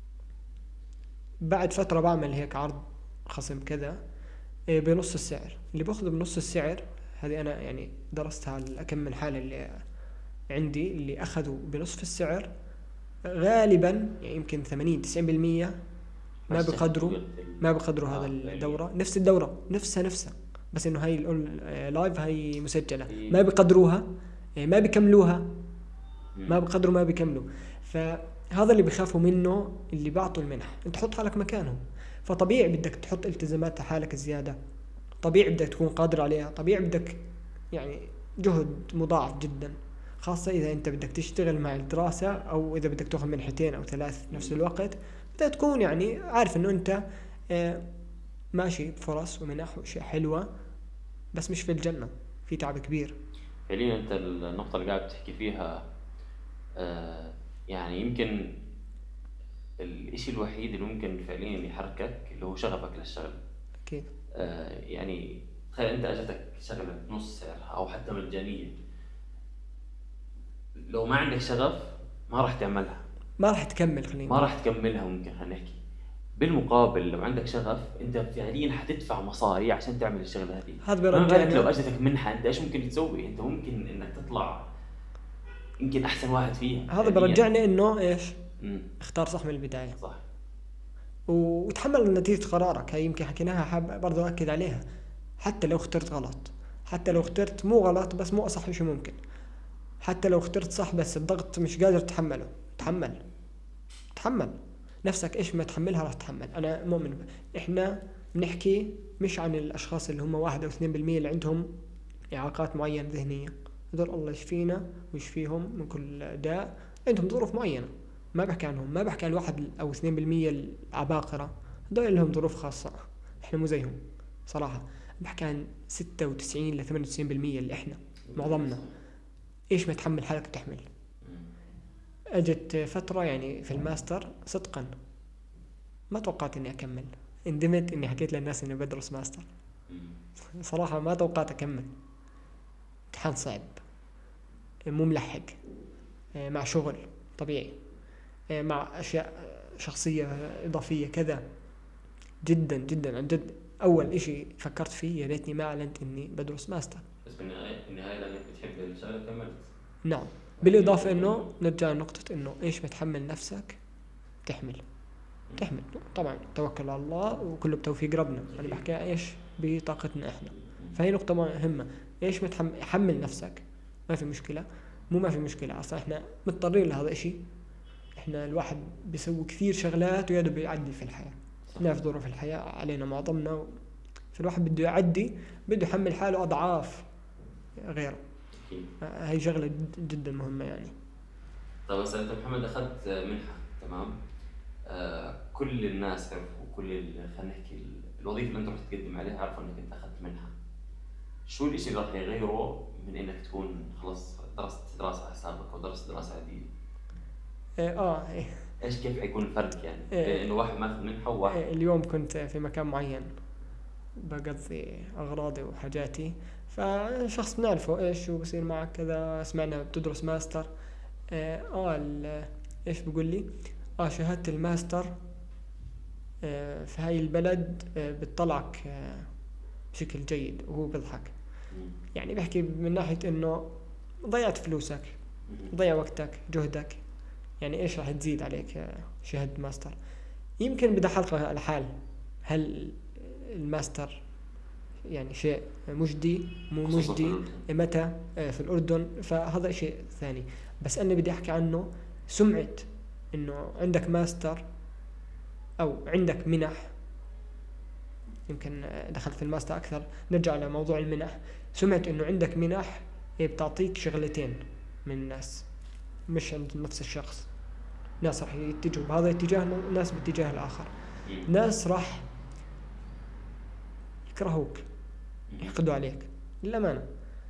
بعد فترة بعمل هيك عرض خصم كذا بنص السعر. اللي باخذه بنص السعر هذه أنا يعني درستها على كم من حالة اللي عندي اللي أخذوا بنصف السعر غالبا يعني يمكن 80-90% ما بقدروا هذا الدورة. نفس الدورة نفسها بس إنه هاي لايف هاي مسجلة، ما بقدروها، ما بيكملوها، ما بقدروا ما بيكملوا. فهذا اللي بيخافوا منه اللي بعطوا المنح. انت حط حالك مكانهم، فطبيعي بدك تحط التزامات حالك الزيادة، طبيعي بدك تكون قادر عليها، طبيعي بدك يعني جهد مضاعف جدا، خاصة إذا أنت بدك تشتغل مع الدراسة أو إذا بدك تأخذ منحتين أو ثلاث في نفس الوقت، بدك تكون يعني عارف إنه أنت ماشي بفرص ومنح وأشياء حلوة، بس مش في الجنة، في تعب كبير. فعليا انت النقطة اللي قاعد تحكي فيها يعني يمكن الاشي الوحيد اللي ممكن فعليا يحركك اللي هو شغفك للشغل. أكيد. يعني تخيل انت اجتك شغلة بنص سعرها او حتى مجانية، لو ما عندك شغف ما راح تعملها، ما راح تكمل، خلينا ما راح تكملها. ممكن هنحكي بالمقابل لو عندك شغف انت فعليا حتدفع مصاري عشان تعمل الشغله هذه. هذا ما بالك لو بيرجعنا اجتك منحه، انت ايش ممكن تسوي؟ انت ممكن انك تطلع يمكن احسن واحد فيها. هذا بيرجعنا إنه إيش؟ امم اختار صح من البداية صح. وتحمل نتيجة قرارك. هاي يمكن حكيناها، حاب برضو أكد عليها. حتى لو اخترت غلط، حتى لو اخترت مو غلط بس مو أصح شيء ممكن، حتى لو اخترت صح بس الضغط مش قادر تحمله، تحمل نفسك. إيش ما تحملها راح تحمل. أنا مؤمن إحنا بنحكي مش عن الأشخاص اللي هم 1 أو 2% اللي عندهم إعاقات معينة ذهنية. هذول الله يشفينا ويشفيهم من كل داء، عندهم ظروف معينة. ما بحكي عنهم، ما بحكي عن 1 أو 2% العباقرة، هذول لهم ظروف خاصة، إحنا مو زيهم صراحة. بحكي عن 96 ل 98% اللي إحنا معظمنا. إيش ما تحمل حالك تحمل. أجت فترة يعني في الماستر صدقا ما توقعت إني أكمل. ندمت إني حكيت للناس إني بدرس ماستر، صراحة ما توقعت أكمل. امتحان صعب، مو ملحق، مع شغل طبيعي، مع أشياء شخصية إضافية كذا. جدا جدا عن جد أول إشي فكرت فيه يا ريتني ما أعلنت إني بدرس ماستر. بس بالنهاية لأنك بتحب الشغله كملت. نعم. بالإضافة إنه نرجع لنقطة إنه إيش بتحمل نفسك تحمل. طبعا توكل على الله وكله بتوفيق ربنا. أنا بحكي إيش بطاقتنا إحنا. فهي نقطة مهمة. إيش حمل نفسك، ما في مشكلة، مو ما في مشكلة. أصلا إحنا مضطرين لهذا الشيء. إحنا الواحد بيسوي كثير شغلات ويده بيعدي في الحياة. نعرف ظروف الحياة علينا معظمنا، فالواحد بده يعدي، بده يحمل حاله أضعاف غيره. هاي شغلة جدا مهمة يعني. طيب بس انت محمد اخذت منحه، تمام؟ كل الناس عرفوا، خلينا نحكي الوظيفه اللي انت رح تقدم عليها عرفوا انك انت اخذت منحه. شو الاشي اللي راح يغيره من انك تكون خلص درست دراسه على حسابك او درست دراسه عاديه؟ ايش كيف حيكون الفرق يعني بين انه واحد ماخذ منحه وواحد؟ اليوم كنت في مكان معين بقضي اغراضي وحاجاتي، فشخص بنعرفه ايش شو بصير معك كذا، سمعنا بتدرس ماستر. ايش بقول لي؟ شهادة الماستر في هاي البلد بتطلعك بشكل جيد. وهو بيضحك يعني، بحكي من ناحية انه ضيعت فلوسك، ضيع وقتك، جهدك. يعني ايش راح تزيد عليك شهادة ماستر؟ يمكن بدها حلقة على حال. هل الماستر يعني شيء مجدي مو مجدي، متى في الأردن؟ فهذا شيء ثاني. بس أنا بدي أحكي عنه سمعة إنه عندك ماستر أو عندك منح. يمكن دخلت في الماستر أكثر، نرجع لموضوع المنح. سمعة إنه عندك منح بتعطيك شغلتين من الناس، مش عند نفس الشخص. ناس راح يتجهوا بهذا الاتجاه، ناس باتجاه الآخر. ناس راح يكرهوك، يحقدوا عليك للأمانة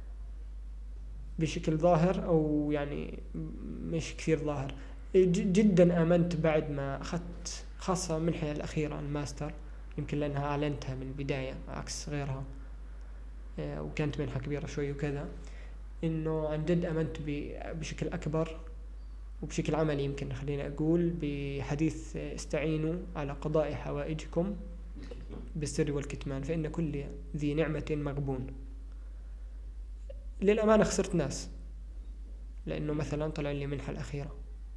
بشكل ظاهر أو يعني مش كثير ظاهر. جدا آمنت بعد ما أخذت خاصة منحة الأخيرة الماستر، يمكن لأنها أعلنتها من البداية عكس غيرها، وكانت منحة كبيرة شوي وكذا، إنه عن جد آمنت بشكل أكبر وبشكل عملي. يمكن خلينا أقول بحديث استعينوا على قضاء حوائجكم بالسر والكتمان فإن كل ذي نعمة مغبون. للأمانة خسرت لأنه مثلا طلع لي منحة الأخيرة.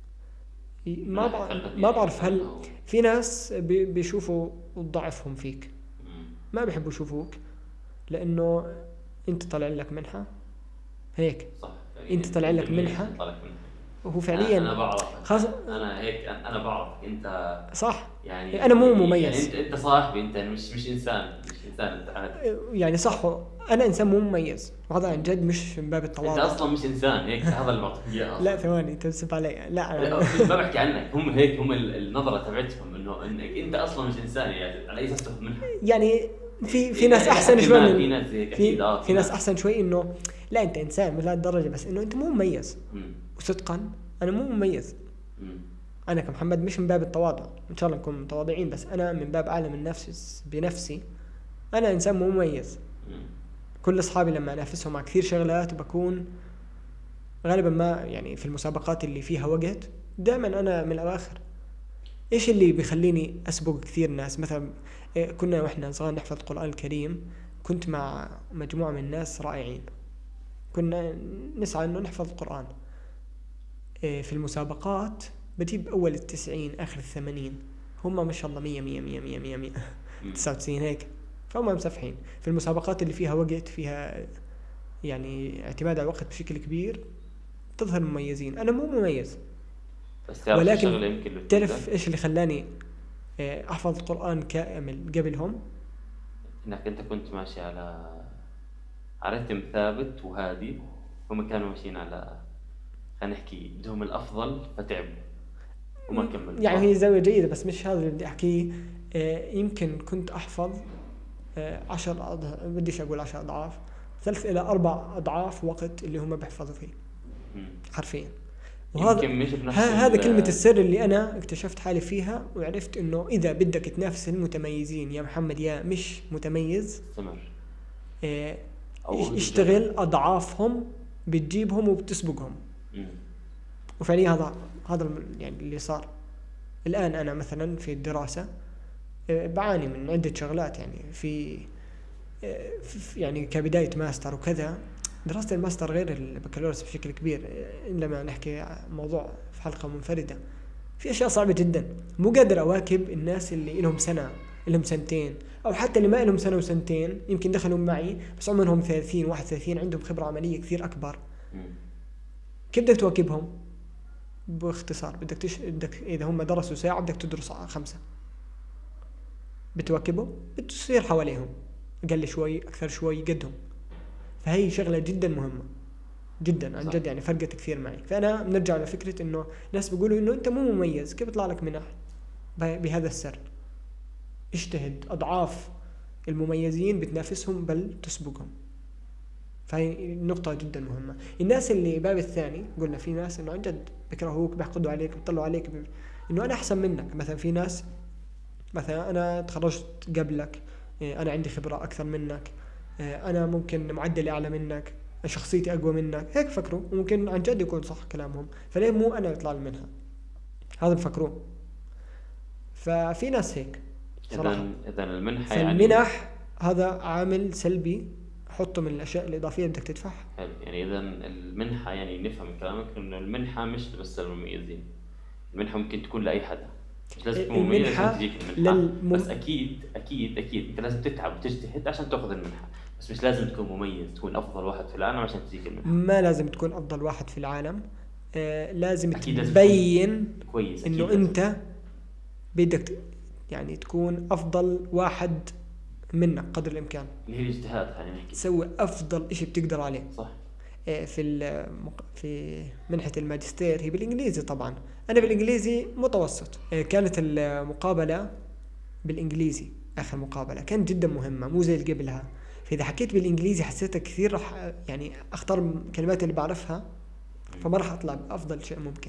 ما بعرف هل في ناس بيشوفوا ضعفهم فيك، ما بيحبوا يشوفوك لأنه أنت طلع لك منحة هيك. صح. أنت طلع لك منحة وهو فعليا أنا بعرفك. أنا هيك أنا بعرفك أنت صح. يعني أنا مو مميز يعني أنت صاحبي، أنت مش إنسان، انسان انت عادي. يعني صح، انا انسان مو مميز، وهذا عن جد مش من باب انت التواضع. اصلا مش انسان هيك، هذا اللي بعطيك اياه لا اصلا. ثواني تنسب علي، لا لا، ما بحكي عنك، هم هيك، هم النظره تبعتهم انه انك انت اصلا مش انسان، يعني على اي اساس تاخذ منها؟ يعني في ناس إلى احسن حد شوي ما، من في ناس هيك اكيد، في ناس ناس. احسن شوي انه لا انت انسان من هالدرجه، بس انه انت مو مميز. مم. وصدقا انا مو مميز. مم. انا كمحمد مش من باب التواضع، ان شاء الله نكون متواضعين، بس انا من باب عالم النفس بنفسي، انا انسان مو مميز. مم. كل اصحابي لما انافسهم على كثير شغلات بكون غالبا ما يعني في المسابقات اللي فيها وقت دائما انا من الاواخر. ايش اللي بيخليني اسبق كثير ناس؟ مثلا كنا واحنا صغار نحفظ القرآن الكريم، كنت مع مجموعة من الناس رائعين، كنا نسعى انه نحفظ القرآن. في المسابقات بجيب اول 90 اخر 80، هم ما شاء الله 100 100 100 100 100 100 99 هيك، فهم مسفحين. في المسابقات اللي فيها وقت، فيها يعني اعتماد على الوقت بشكل كبير، تظهر مميزين. انا مو مميز، بس تعرف ولكن الشغله يمكن اللي تعرف ايش اللي خلاني احفظ القرآن كامل قبلهم؟ انك انت كنت ماشي على رتم ثابت وهادي، هم كانوا ماشيين على، خلينا نحكي بدهم الافضل فتعبوا وما كملوا. يعني صح؟ هي زاوية جيدة، بس مش هذا اللي بدي احكيه. يمكن كنت احفظ 10 أضعاف، بديش اقول 10 اضعاف، 3 إلى 4 اضعاف وقت اللي هم بيحفظوا فيه مم. حرفيا. يمكن مش بنفس هذا كلمة السر اللي أنا اكتشفت حالي فيها، وعرفت إنه إذا بدك تنافس المتميزين يا محمد يا مش متميز، استمر. اشتغل أضعافهم، بتجيبهم وبتسبقهم. مم. وفعليا هذا يعني اللي صار. الآن أنا مثلا في الدراسة بعاني من عدة شغلات، يعني في يعني كبداية ماستر وكذا. دراسة الماستر غير البكالوريوس بشكل كبير، لما نحكي موضوع في حلقة منفردة. في أشياء صعبة جدا، مو قادر أواكب الناس اللي لهم سنة، لهم سنتين، أو حتى اللي ما لهم سنة وسنتين يمكن دخلوا معي بس عمرهم 30 31، عندهم خبرة عملية كثير أكبر. مم. كيف بدك تواكبهم؟ باختصار بدك إذا هم درسوا ساعة بدك تدرس 5. بتواكبهم، بتصير حواليهم، أقل شوي أكثر شوي قدهم. فهي شغلة جدا مهمة جدا عن جد، يعني فرقت كثير معي. فأنا بنرجع لفكرة إنه ناس بيقولوا إنه أنت مو مميز، كيف يطلع لك منح؟ بهذا السر، اجتهد أضعاف المميزين، بتنافسهم بل تسبقهم. فهي نقطة جدا مهمة. الناس اللي باب الثاني، قلنا في ناس إنه عن جد بيكرهوك، بيحقدوا عليك، بيطلعوا عليك إنه أنا أحسن منك. مثلا في ناس، مثلا أنا تخرجت قبلك، أنا عندي خبرة أكثر منك، أنا ممكن معدلي أعلى منك، شخصيتي أقوى منك، هيك فكروا. وممكن عن جد يكون صح كلامهم، فليه مو أنا يطلع لي منها؟ هذا بفكروه. ففي ناس هيك صراحة. إذا المنحة فالمنح هذا عامل سلبي، حطه من الأشياء الإضافية اللي بدك تدفعها. يعني إذا المنحة، يعني نفهم من كلامك إنه المنحة مش بس للمميزين، المنحة ممكن تكون لأي حدا، مش لازم تكون مميز عشان تجيك المنحة. بس أكيد أكيد أكيد أنت لازم تتعب وتجتهد عشان تأخذ المنحة، بس مش لازم تكون مميز، تكون أفضل واحد في العالم عشان تجيك المنحة. ما لازم تكون أفضل واحد في العالم، لازم تبين كويس إنه أنت بدك يعني تكون أفضل واحد منك قدر الإمكان. اللي هي الاجتهاد، خلينا نحكي تسوي أفضل إشي بتقدر عليه. صح. في منحة الماجستير هي بالإنجليزي طبعا، أنا بالإنجليزي متوسط. كانت المقابلة بالإنجليزي، آخر مقابلة كانت جدا مهمة، مو زي اللي قبلها. فإذا حكيت بالإنجليزي حسيتها كثير راح يعني أختار كلمات اللي بعرفها، فما راح أطلع بأفضل شيء ممكن.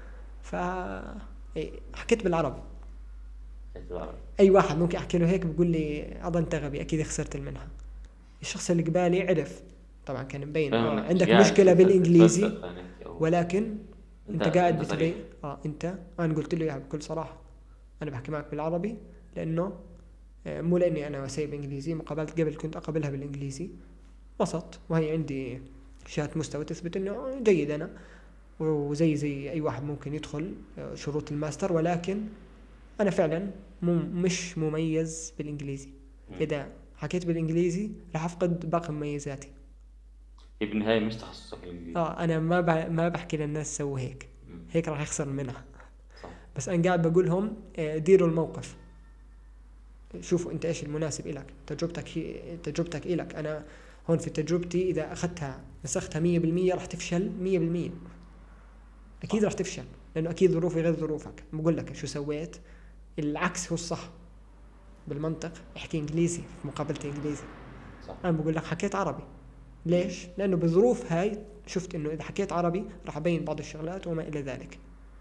حكيت بالعربي. أي واحد ممكن أحكي له هيك بيقول لي أضل أنت غبي، أكيد خسرت المنحة. الشخص اللي قبالي عرف طبعا، كان مبين عندك مشكلة بالإنجليزي، ولكن أنت قاعد بتبين. أنا قلت له إياها بكل صراحة، أنا بحكي معك بالعربي، لأنه مو لأني أنا سيء بإنجليزي. مقابلات قبل كنت أقبلها بالإنجليزي وسط، وهي عندي شهادة مستوى تثبت إنه جيد أنا، وزي أي واحد ممكن يدخل شروط الماستر. ولكن أنا فعلا مش مميز بالإنجليزي. إذا حكيت بالإنجليزي راح أفقد باقي مميزاتي. هي بالنهاية مش تخصصك الإنجليزي. أنا ما بحكي للناس سووا هيك راح يخسر منها. بس أنا قاعد بقولهم ديروا الموقف، شوفوا أنت إيش المناسب إلك، تجربتك إلك. أنا هون في تجربتي إذا أخذتها نسختها 100% راح تفشل 100%، أكيد راح تفشل، لأنه أكيد ظروفي غير ظروفك. بقول لك شو سويت، العكس هو الصح. بالمنطق احكي إنجليزي في مقابلة إنجليزي. صح. أنا بقول لك حكيت عربي، ليش؟ لأنه بظروف هاي شفت إنه إذا حكيت عربي راح أبين بعض الشغلات وما إلى ذلك.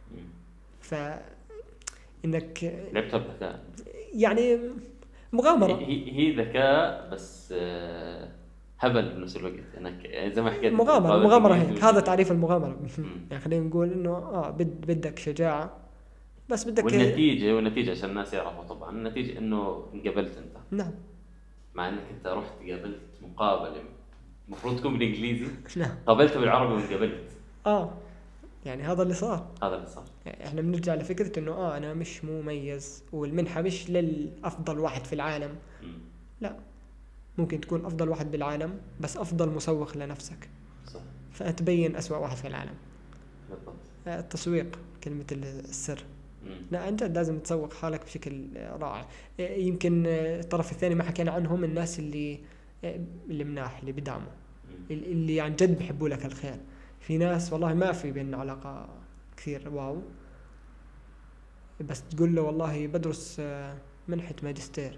إنك لعبتها بذكاء، يعني مغامرة. هي ذكاء بس هبل بنفس الوقت، انك زي ما حكيت مغامرة هيك، هذا تعريف المغامرة. يعني خلينا نقول انه بدك شجاعة، بس بدك والنتيجة عشان الناس يعرفوا. طبعا النتيجة انه انقبلت انت. نعم. مع انك انت رحت قابلت مقابلة المفروض تكون بالانجليزي، نعم. قابلته بالعربي وانقبلت. يعني هذا اللي صار. يعني احنا بنرجع لفكرة انه انا مش مميز، والمنحة مش للافضل واحد في العالم. لا، ممكن تكون افضل واحد بالعالم بس افضل مسوق لنفسك. صح. فتبين اسوأ واحد في العالم. بالضبط. التسويق كلمة السر. لا، انت لازم تسوق حالك بشكل رائع. يمكن الطرف الثاني ما حكينا عنهم، الناس اللي مناح، اللي بدعموا، اللي عن جد بيحبوا لك الخير. في ناس والله ما في بيننا علاقة كثير واو، بس تقول له والله بدرس منحة ماجستير،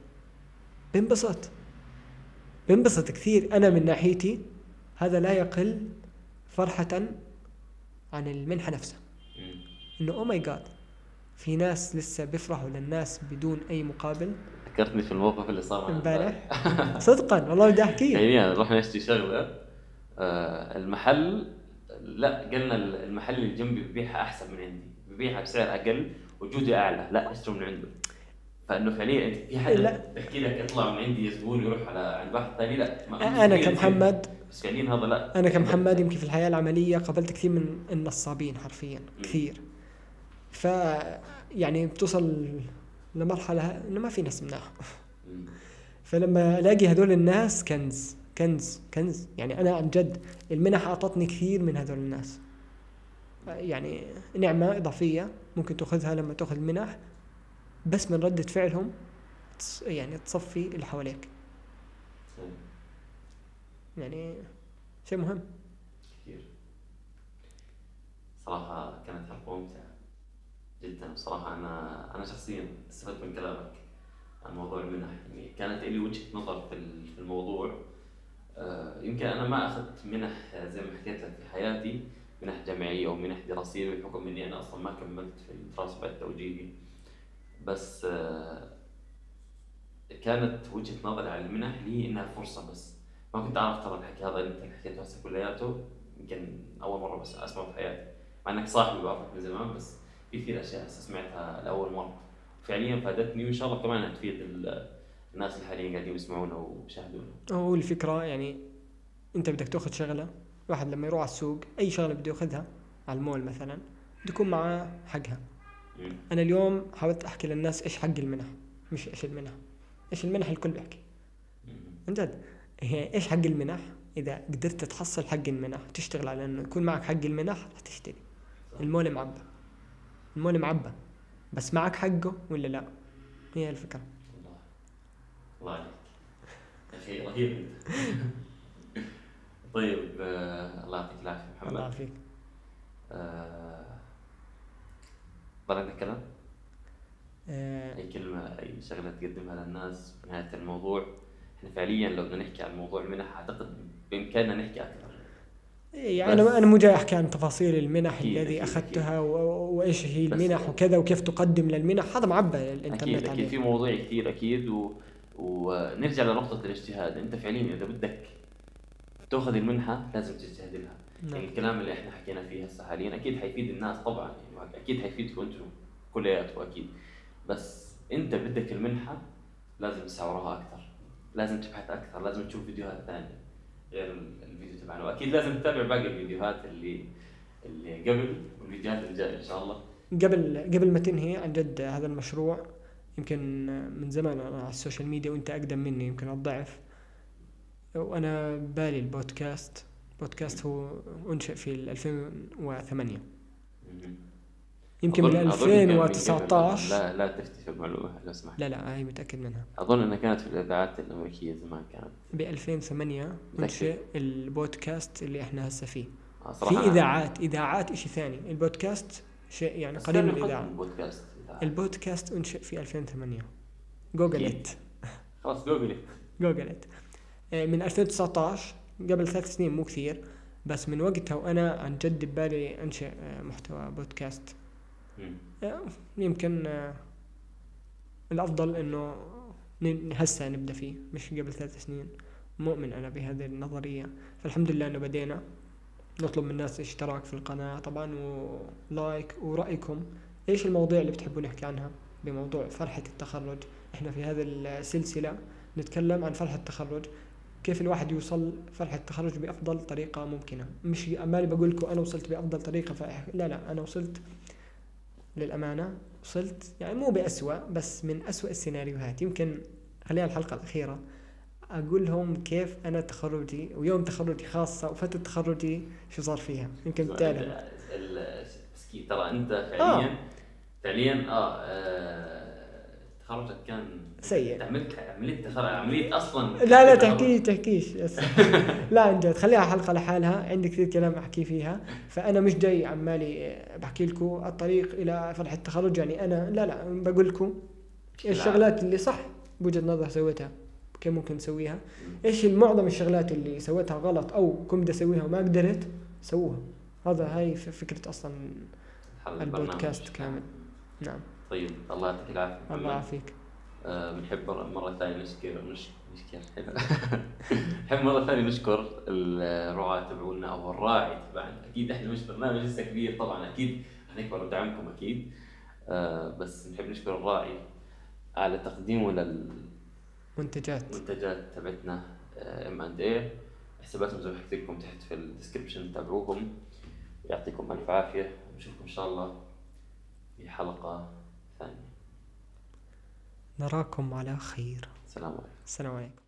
بنبسط كثير. أنا من ناحيتي هذا لا يقل فرحة عن المنحة نفسها. إنه أو ماي جاد، في ناس لسه بيفرحوا للناس بدون أي مقابل. ذكرتني في الموقف اللي صار امبارح صدقا والله بدي أحكي. يعني رحنا نشتري شغلة، المحل لا قلنا المحل اللي جنبي ببيعها أحسن من عندي، ببيعها بسعر أقل وجودة أعلى، لا اشتروا من عنده. فإنه فعليا أنت في حدا بحكي لك اطلع من عندي زبون يروح على عند واحد ثاني، لا أنا كمحمد، بس فعليا هذا لا. أنا كمحمد يمكن في الحياة العملية قابلت كثير من النصابين حرفيا كثير. يعني بتوصل لمرحلة إنه ما في ناس مناح. فلما ألاقي هذول الناس كنز. يعني أنا عن جد المنح أعطتني كثير من هذول الناس، يعني نعمة إضافية ممكن تأخذها لما تأخذ المنح، بس من ردة فعلهم يعني تصفي اللي حواليك. يعني شيء مهم كثير صراحة. كانت حلقة ممتعة جدا بصراحة. أنا شخصيا استفدت من كلامك عن موضوع المنح. يعني كانت لي وجهة نظر في الموضوع. يمكن أنا ما أخذت منح زي ما حكيت لك في حياتي، منح جامعية أو منح دراسية، بحكم إني أنا أصلا ما كملت في الدراسة بعد توجيهي. بس كانت وجهة نظري على المنح لي إنها فرصة، بس ما كنت أعرف ترى الحكي هذا اللي أنت حكيته هسه كلياته. يمكن أول مرة بس أسمعه في حياتي، مع إنك صاحبي بعرفك من زمان، بس في كثير أشياء هسه سمعتها لأول مرة فعليا فادتني، وإن شاء الله كمان تفيد الناس اللي حاليا قاعدين يسمعونا ويشاهدونا. هو الفكرة يعني أنت بدك تأخذ شغلة، واحد لما يروح على السوق أي شغلة بده يأخذها على المول مثلا بده يكون معاه حقها. أنا اليوم حاولت أحكي للناس إيش حق المنح، مش إيش المنح. إيش المنح الكل بيحكي من جد. إيش حق المنح؟ إذا قدرت تحصل حق المنح تشتغل على إنه يكون معك حق المنح رح تشتري. المول معبى، بس معك حقه ولا لا؟ هي الفكرة. الله عليك يا أخي، رهيب أنت. طيب الله يعطيك العافية محمد. الله يعافيك. بدنا كلام؟ أي كلمة، أي شغلة تقدمها للناس في نهاية الموضوع؟ إحنا فعلياً لو بدنا نحكي عن موضوع المنح أعتقد بإمكاننا نحكي أكثر. يعني أنا مو جاي أحكي عن تفاصيل المنح الذي أخذتها وإيش هي المنح وكذا وكيف تقدم للمنح، هذا معبى الإنترنت. أكيد في مواضيع كثير أكيد. ونرجع لنقطة الاجتهاد. أنت فعلياً إذا بدك تأخذ المنحة لازم تجتهد لها. يعني الكلام اللي إحنا حكينا فيه هسه حالياً أكيد حيفيد الناس طبعاً، يعني أكيد حيفيدكم أنتم كلياتكم أكيد، بس أنت بدك المنحة لازم تسعى وراها أكثر، لازم تبحث أكثر، لازم تشوف فيديوهات ثانية غير الفيديو تبعنا، وأكيد لازم تتابع باقي الفيديوهات اللي قبل والفيديوهات اللي جاية إن شاء الله. قبل ما تنهي عن جد هذا المشروع، يمكن من زمان أنا على السوشيال ميديا وأنت أقدم مني يمكن الضعف، وأنا بالي البودكاست هو أنشئ في 2008. يمكن من أظن كان من قبل. 2019. لا تفتي في المعلومة لو سمحت. لا هاي متأكد منها. أظن أنها كانت في الإذاعات الأمريكية زمان كانت. ب 2008 انشئ البودكاست اللي احنا هسه فيه. صراحة في إذاعات إشي ثاني، البودكاست شيء يعني قريب من الإذاعة. البودكاست انشئ في 2008. جوجلت. خلاص جوجلت. من 2019، قبل 3 سنين، مو كثير، بس من وقتها وأنا عن جد ببالي أنشئ محتوى بودكاست. يمكن الأفضل إنه هسه نبدأ فيه، مش قبل 3 سنين. مؤمن أنا بهذه النظرية. فالحمد لله إنه بدينا. نطلب من الناس اشتراك في القناة طبعا، ولايك، ورأيكم إيش المواضيع اللي بتحبوا نحكي عنها. بموضوع فرحة التخرج، إحنا في هذه السلسلة نتكلم عن فرحة التخرج، كيف الواحد يوصل فرحة التخرج بأفضل طريقة ممكنة. مش أمالي بقول لكم أنا وصلت بأفضل طريقة، لا أنا وصلت للأمانة، وصلت يعني مو بأسوأ، بس من أسوأ السيناريوهات. يمكن خليها الحلقة الأخيرة أقول لهم كيف أنا تخرجي ويوم تخرجي خاصة وفترة تخرجي شو صار فيها. يمكن تعلم. ترى أنت فعليا تخرجك كان سيء. عملية أصلا. لا تحكيش لا عن جد، خليها حلقة لحالها، عندي كثير كلام أحكي فيها. فأنا مش جاي عمالي بحكي لكم الطريق إلى فرحة التخرج، يعني أنا لا بقول لكم الشغلات اللي صح بوجهة نظر سويتها، كيف ممكن نسويها، إيش معظم الشغلات اللي سويتها غلط أو كنت بدي أسويها وما قدرت سووها. هاي فكرة أصلا البودكاست كامل. نعم. طيب الله يعطيك العافية. الله يعافيك. بنحب مرة ثانية نحب مرة ثانية نشكر الرعاة تبعونا أو الراعي تبعنا. أكيد إحنا مش برنامج لسه كبير طبعا، أكيد هنكبر بدعمكم أكيد. بس نحب نشكر الراعي على تقديمه منتجات تبعتنا M&A. حساباتهم زي ما حكيت لكم تحت في الديسكربشن، تابعوهم. يعطيكم ألف عافية، نشوفكم إن شاء الله في حلقة ثانية. نراكم على خير. السلام عليكم. السلام عليكم.